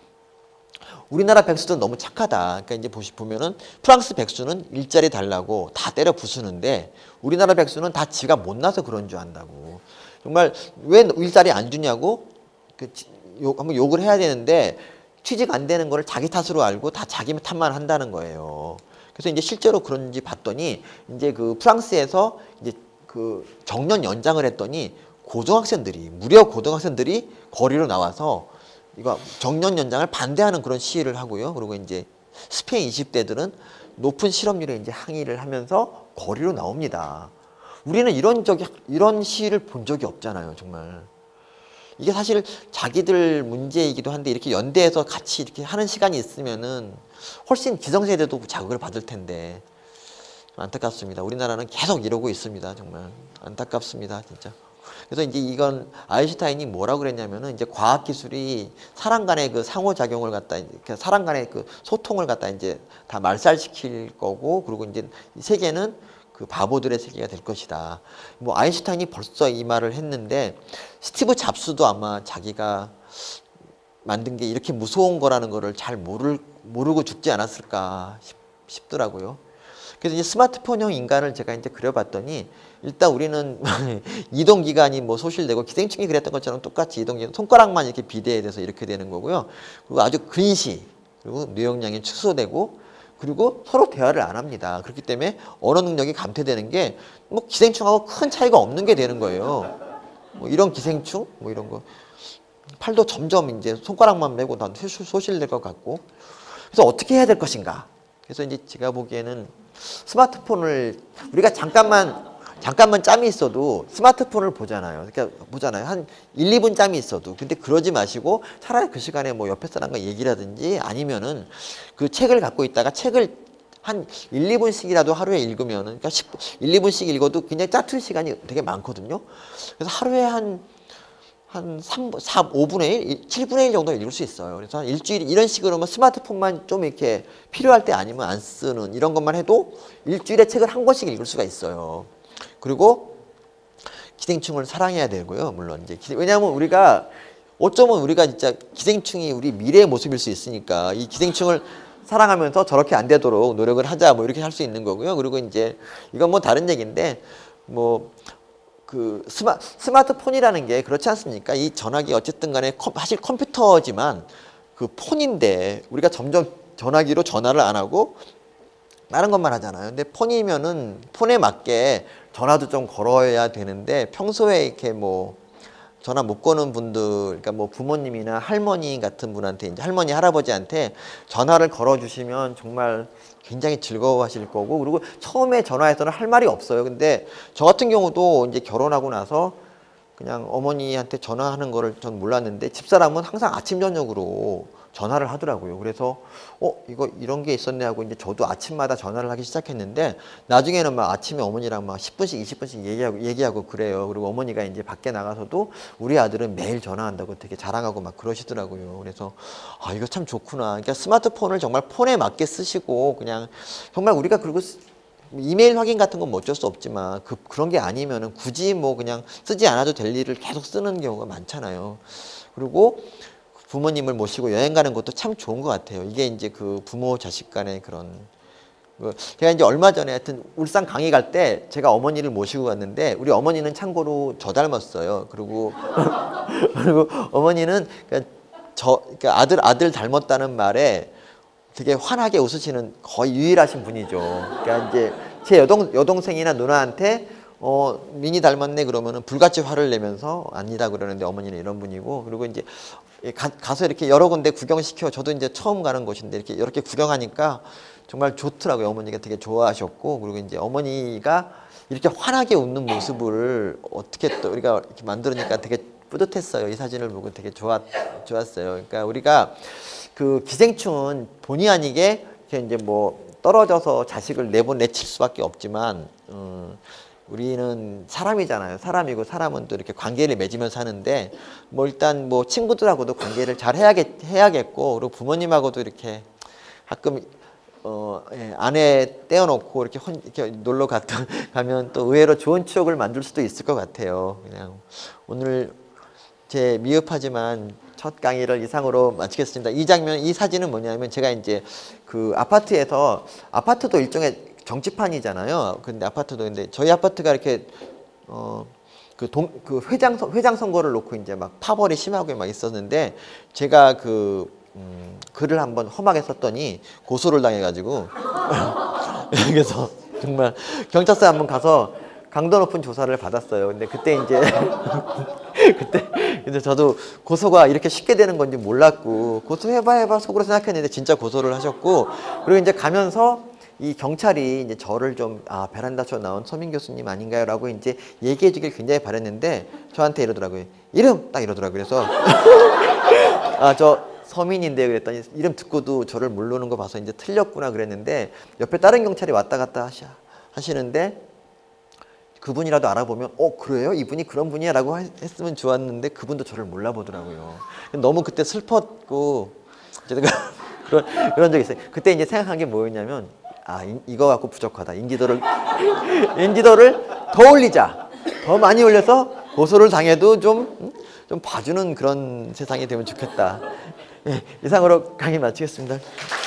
우리나라 백수들은 너무 착하다. 그러니까 이제 보시 보면은 프랑스 백수는 일자리 달라고 다 때려 부수는데 우리나라 백수는 다 지가 못나서 그런 줄 안다고. 정말 왜 일자리 안 주냐고 그 욕, 한번 욕을 해야 되는데 취직 안 되는 거를 자기 탓으로 알고 다 자기 탓만 한다는 거예요. 그래서 이제 실제로 그런지 봤더니 이제 그 프랑스에서 이제 그 정년 연장을 했더니 고등학생들이 무려 고등학생들이 거리로 나와서 이거 정년 연장을 반대하는 그런 시위를 하고요. 그리고 이제 스페인 이십 대들은 높은 실업률에 이제 항의를 하면서 거리로 나옵니다. 우리는 이런 적이 이런 시위를 본 적이 없잖아요, 정말. 이게 사실 자기들 문제이기도 한데 이렇게 연대해서 같이 이렇게 하는 시간이 있으면은 훨씬 기성세대도 자극을 받을 텐데 안타깝습니다. 우리나라는 계속 이러고 있습니다. 정말 안타깝습니다, 진짜. 그래서 이제 이건 아인슈타인이 뭐라고 그랬냐면은 이제 과학 기술이 사람 간의 그 상호작용을 갖다 사람 간의 그 소통을 갖다 이제 다 말살시킬 거고, 그리고 이제 이 세계는 그 바보들의 세계가 될 것이다. 뭐 아인슈타인이 벌써 이 말을 했는데 스티브 잡스도 아마 자기가 만든 게 이렇게 무서운 거라는 거를 잘 모를, 모르고 죽지 않았을까 싶, 싶더라고요. 그래서 이제 스마트폰형 인간을 제가 이제 그려봤더니 일단 우리는 이동기관이 뭐 소실되고 기생충이 그랬던 것처럼 똑같이 이동기관 손가락만 이렇게 비대해 돼서 이렇게 되는 거고요. 그리고 아주 근시, 그리고 뇌용량이 축소되고, 그리고 서로 대화를 안 합니다. 그렇기 때문에 언어 능력이 감퇴되는 게 뭐 기생충하고 큰 차이가 없는 게 되는 거예요. 뭐 이런 기생충, 뭐 이런 거 팔도 점점 이제 손가락만 메고 난 소실될 것 같고. 그래서 어떻게 해야 될 것인가? 그래서 이제 제가 보기에는 스마트폰을 우리가 잠깐만 잠깐만 짬이 있어도 스마트폰을 보잖아요. 그러니까 보잖아요. 한 일, 이 분 짬이 있어도. 근데 그러지 마시고 차라리 그 시간에 뭐 옆에 사람과 얘기라든지 아니면은 그 책을 갖고 있다가 책을 한 일, 이 분씩이라도 하루에 읽으면은, 그러니까 일, 이 분씩 읽어도 굉장히 짜투리 시간이 되게 많거든요. 그래서 하루에 한 한 삼, 사, 오분의 일, 칠분의 일 정도 읽을 수 있어요. 그래서 한 일주일 이런 식으로 하면 스마트폰만 좀 이렇게 필요할 때 아니면 안 쓰는 이런 것만 해도 일주일에 책을 한 권씩 읽을 수가 있어요. 그리고 기생충을 사랑해야 되고요. 물론 이제 왜냐하면 우리가 어쩌면 우리가 진짜 기생충이 우리 미래의 모습일 수 있으니까 이 기생충을 사랑하면서 저렇게 안 되도록 노력을 하자, 뭐 이렇게 할 수 있는 거고요. 그리고 이제 이건 뭐 다른 얘기인데 뭐 그 스마, 스마트폰이라는 게 그렇지 않습니까? 이 전화기 어쨌든 간에 컴, 사실 컴퓨터지만 그 폰인데 우리가 점점 전화기로 전화를 안 하고 다른 것만 하잖아요. 근데 폰이면은 폰에 맞게 전화도 좀 걸어야 되는데 평소에 이렇게 뭐 전화 못 거는 분들, 그러니까 뭐 부모님이나 할머니 같은 분한테 이제 할머니 할아버지한테 전화를 걸어 주시면 정말 굉장히 즐거워하실 거고, 그리고 처음에 전화해서는 할 말이 없어요. 근데 저 같은 경우도 이제 결혼하고 나서 그냥 어머니한테 전화하는 거를 전 몰랐는데 집사람은 항상 아침 저녁으로 전화를 하더라고요. 그래서 어 이거 이런 게 있었네 하고 이제 저도 아침마다 전화를 하기 시작했는데 나중에는 막 아침에 어머니랑 막 십 분씩 이십 분씩 얘기하고 얘기하고 그래요. 그리고 어머니가 이제 밖에 나가서도 우리 아들은 매일 전화한다고 되게 자랑하고 막 그러시더라고요. 그래서 아 이거 참 좋구나. 그러니까 스마트폰을 정말 폰에 맞게 쓰시고 그냥 정말 우리가 그리고 이메일 확인 같은 건 뭐 어쩔 수 없지만 그, 그런 게 아니면은 굳이 뭐 그냥 쓰지 않아도 될 일을 계속 쓰는 경우가 많잖아요. 그리고 부모님을 모시고 여행 가는 것도 참 좋은 것 같아요. 이게 이제 그 부모 자식 간의 그런. 제가 이제 얼마 전에 하여튼 울산 강의 갈 때 제가 어머니를 모시고 갔는데 우리 어머니는 참고로 저 닮았어요. 그리고 그리고 어머니는 그러니까 저 그러니까 아들 아들 닮았다는 말에 되게 환하게 웃으시는 거의 유일하신 분이죠. 그러니까 이제 제 여동 여동생이나 누나한테 어 민이 닮았네 그러면은 불같이 화를 내면서 아니다 그러는데 어머니는 이런 분이고, 그리고 이제 가, 가서 이렇게 여러 군데 구경시켜, 저도 이제 처음 가는 곳인데 이렇게 이렇게 구경하니까 정말 좋더라고요. 어머니가 되게 좋아하셨고, 그리고 이제 어머니가 이렇게 환하게 웃는 모습을 어떻게 또 우리가 이렇게 만들으니까 되게 뿌듯했어요. 이 사진을 보고 되게 좋았 좋았어요. 그러니까 우리가 그 기생충은 본의 아니게 이제 뭐 떨어져서 자식을 내보 내칠 수밖에 없지만 음, 우리는 사람이잖아요. 사람이고 사람은 또 이렇게 관계를 맺으면서 사는데 뭐 일단 뭐 친구들하고도 관계를 잘 해야겠 해야겠고, 그리고 부모님하고도 이렇게 가끔 어 예, 아내 떼어놓고 이렇게 혼, 이렇게 놀러 갔다 가면 또 의외로 좋은 추억을 만들 수도 있을 것 같아요. 그냥 오늘 제 미흡하지만 첫 강의를 이상으로 마치겠습니다. 이 장면, 이 사진은 뭐냐면 제가 이제 그 아파트에서, 아파트도 일종의 정치판이잖아요. 근데 아파트도 근데 저희 아파트가 이렇게 어 그 동 그 회장 회장 선거를 놓고 이제 막 파벌이 심하게 막 있었는데 제가 그 음, 글을 한번 험하게 썼더니 고소를 당해가지고 그래서 정말 경찰서에 한번 가서 강도 높은 조사를 받았어요. 근데 그때 이제 그때 이제 저도 고소가 이렇게 쉽게 되는 건지 몰랐고 고소해봐 해봐 속으로 생각했는데 진짜 고소를 하셨고, 그리고 이제 가면서 이 경찰이 이제 저를 좀 아 베란다쇼 나온 서민 교수님 아닌가요라고 이제 얘기해 주길 굉장히 바랬는데 저한테 이러더라고요. 이름 딱 이러더라고요. 그래서 아 저 서민인데 그랬더니 이름 듣고도 저를 모르는 거 봐서 이제 틀렸구나 그랬는데, 옆에 다른 경찰이 왔다 갔다 하시, 하시는데 그분이라도 알아보면 어 그래요? 이분이 그런 분이야 라고 했으면 좋았는데 그분도 저를 몰라보더라고요. 너무 그때 슬펐고 그런, 그런 적이 있어요. 그때 이제 생각한 게 뭐였냐면 아 이, 이거 갖고 부족하다. 인지도를 인지도를 더 올리자. 더 많이 올려서 고소를 당해도 좀, 좀 봐주는 그런 세상이 되면 좋겠다. 예, 이상으로 강의 마치겠습니다.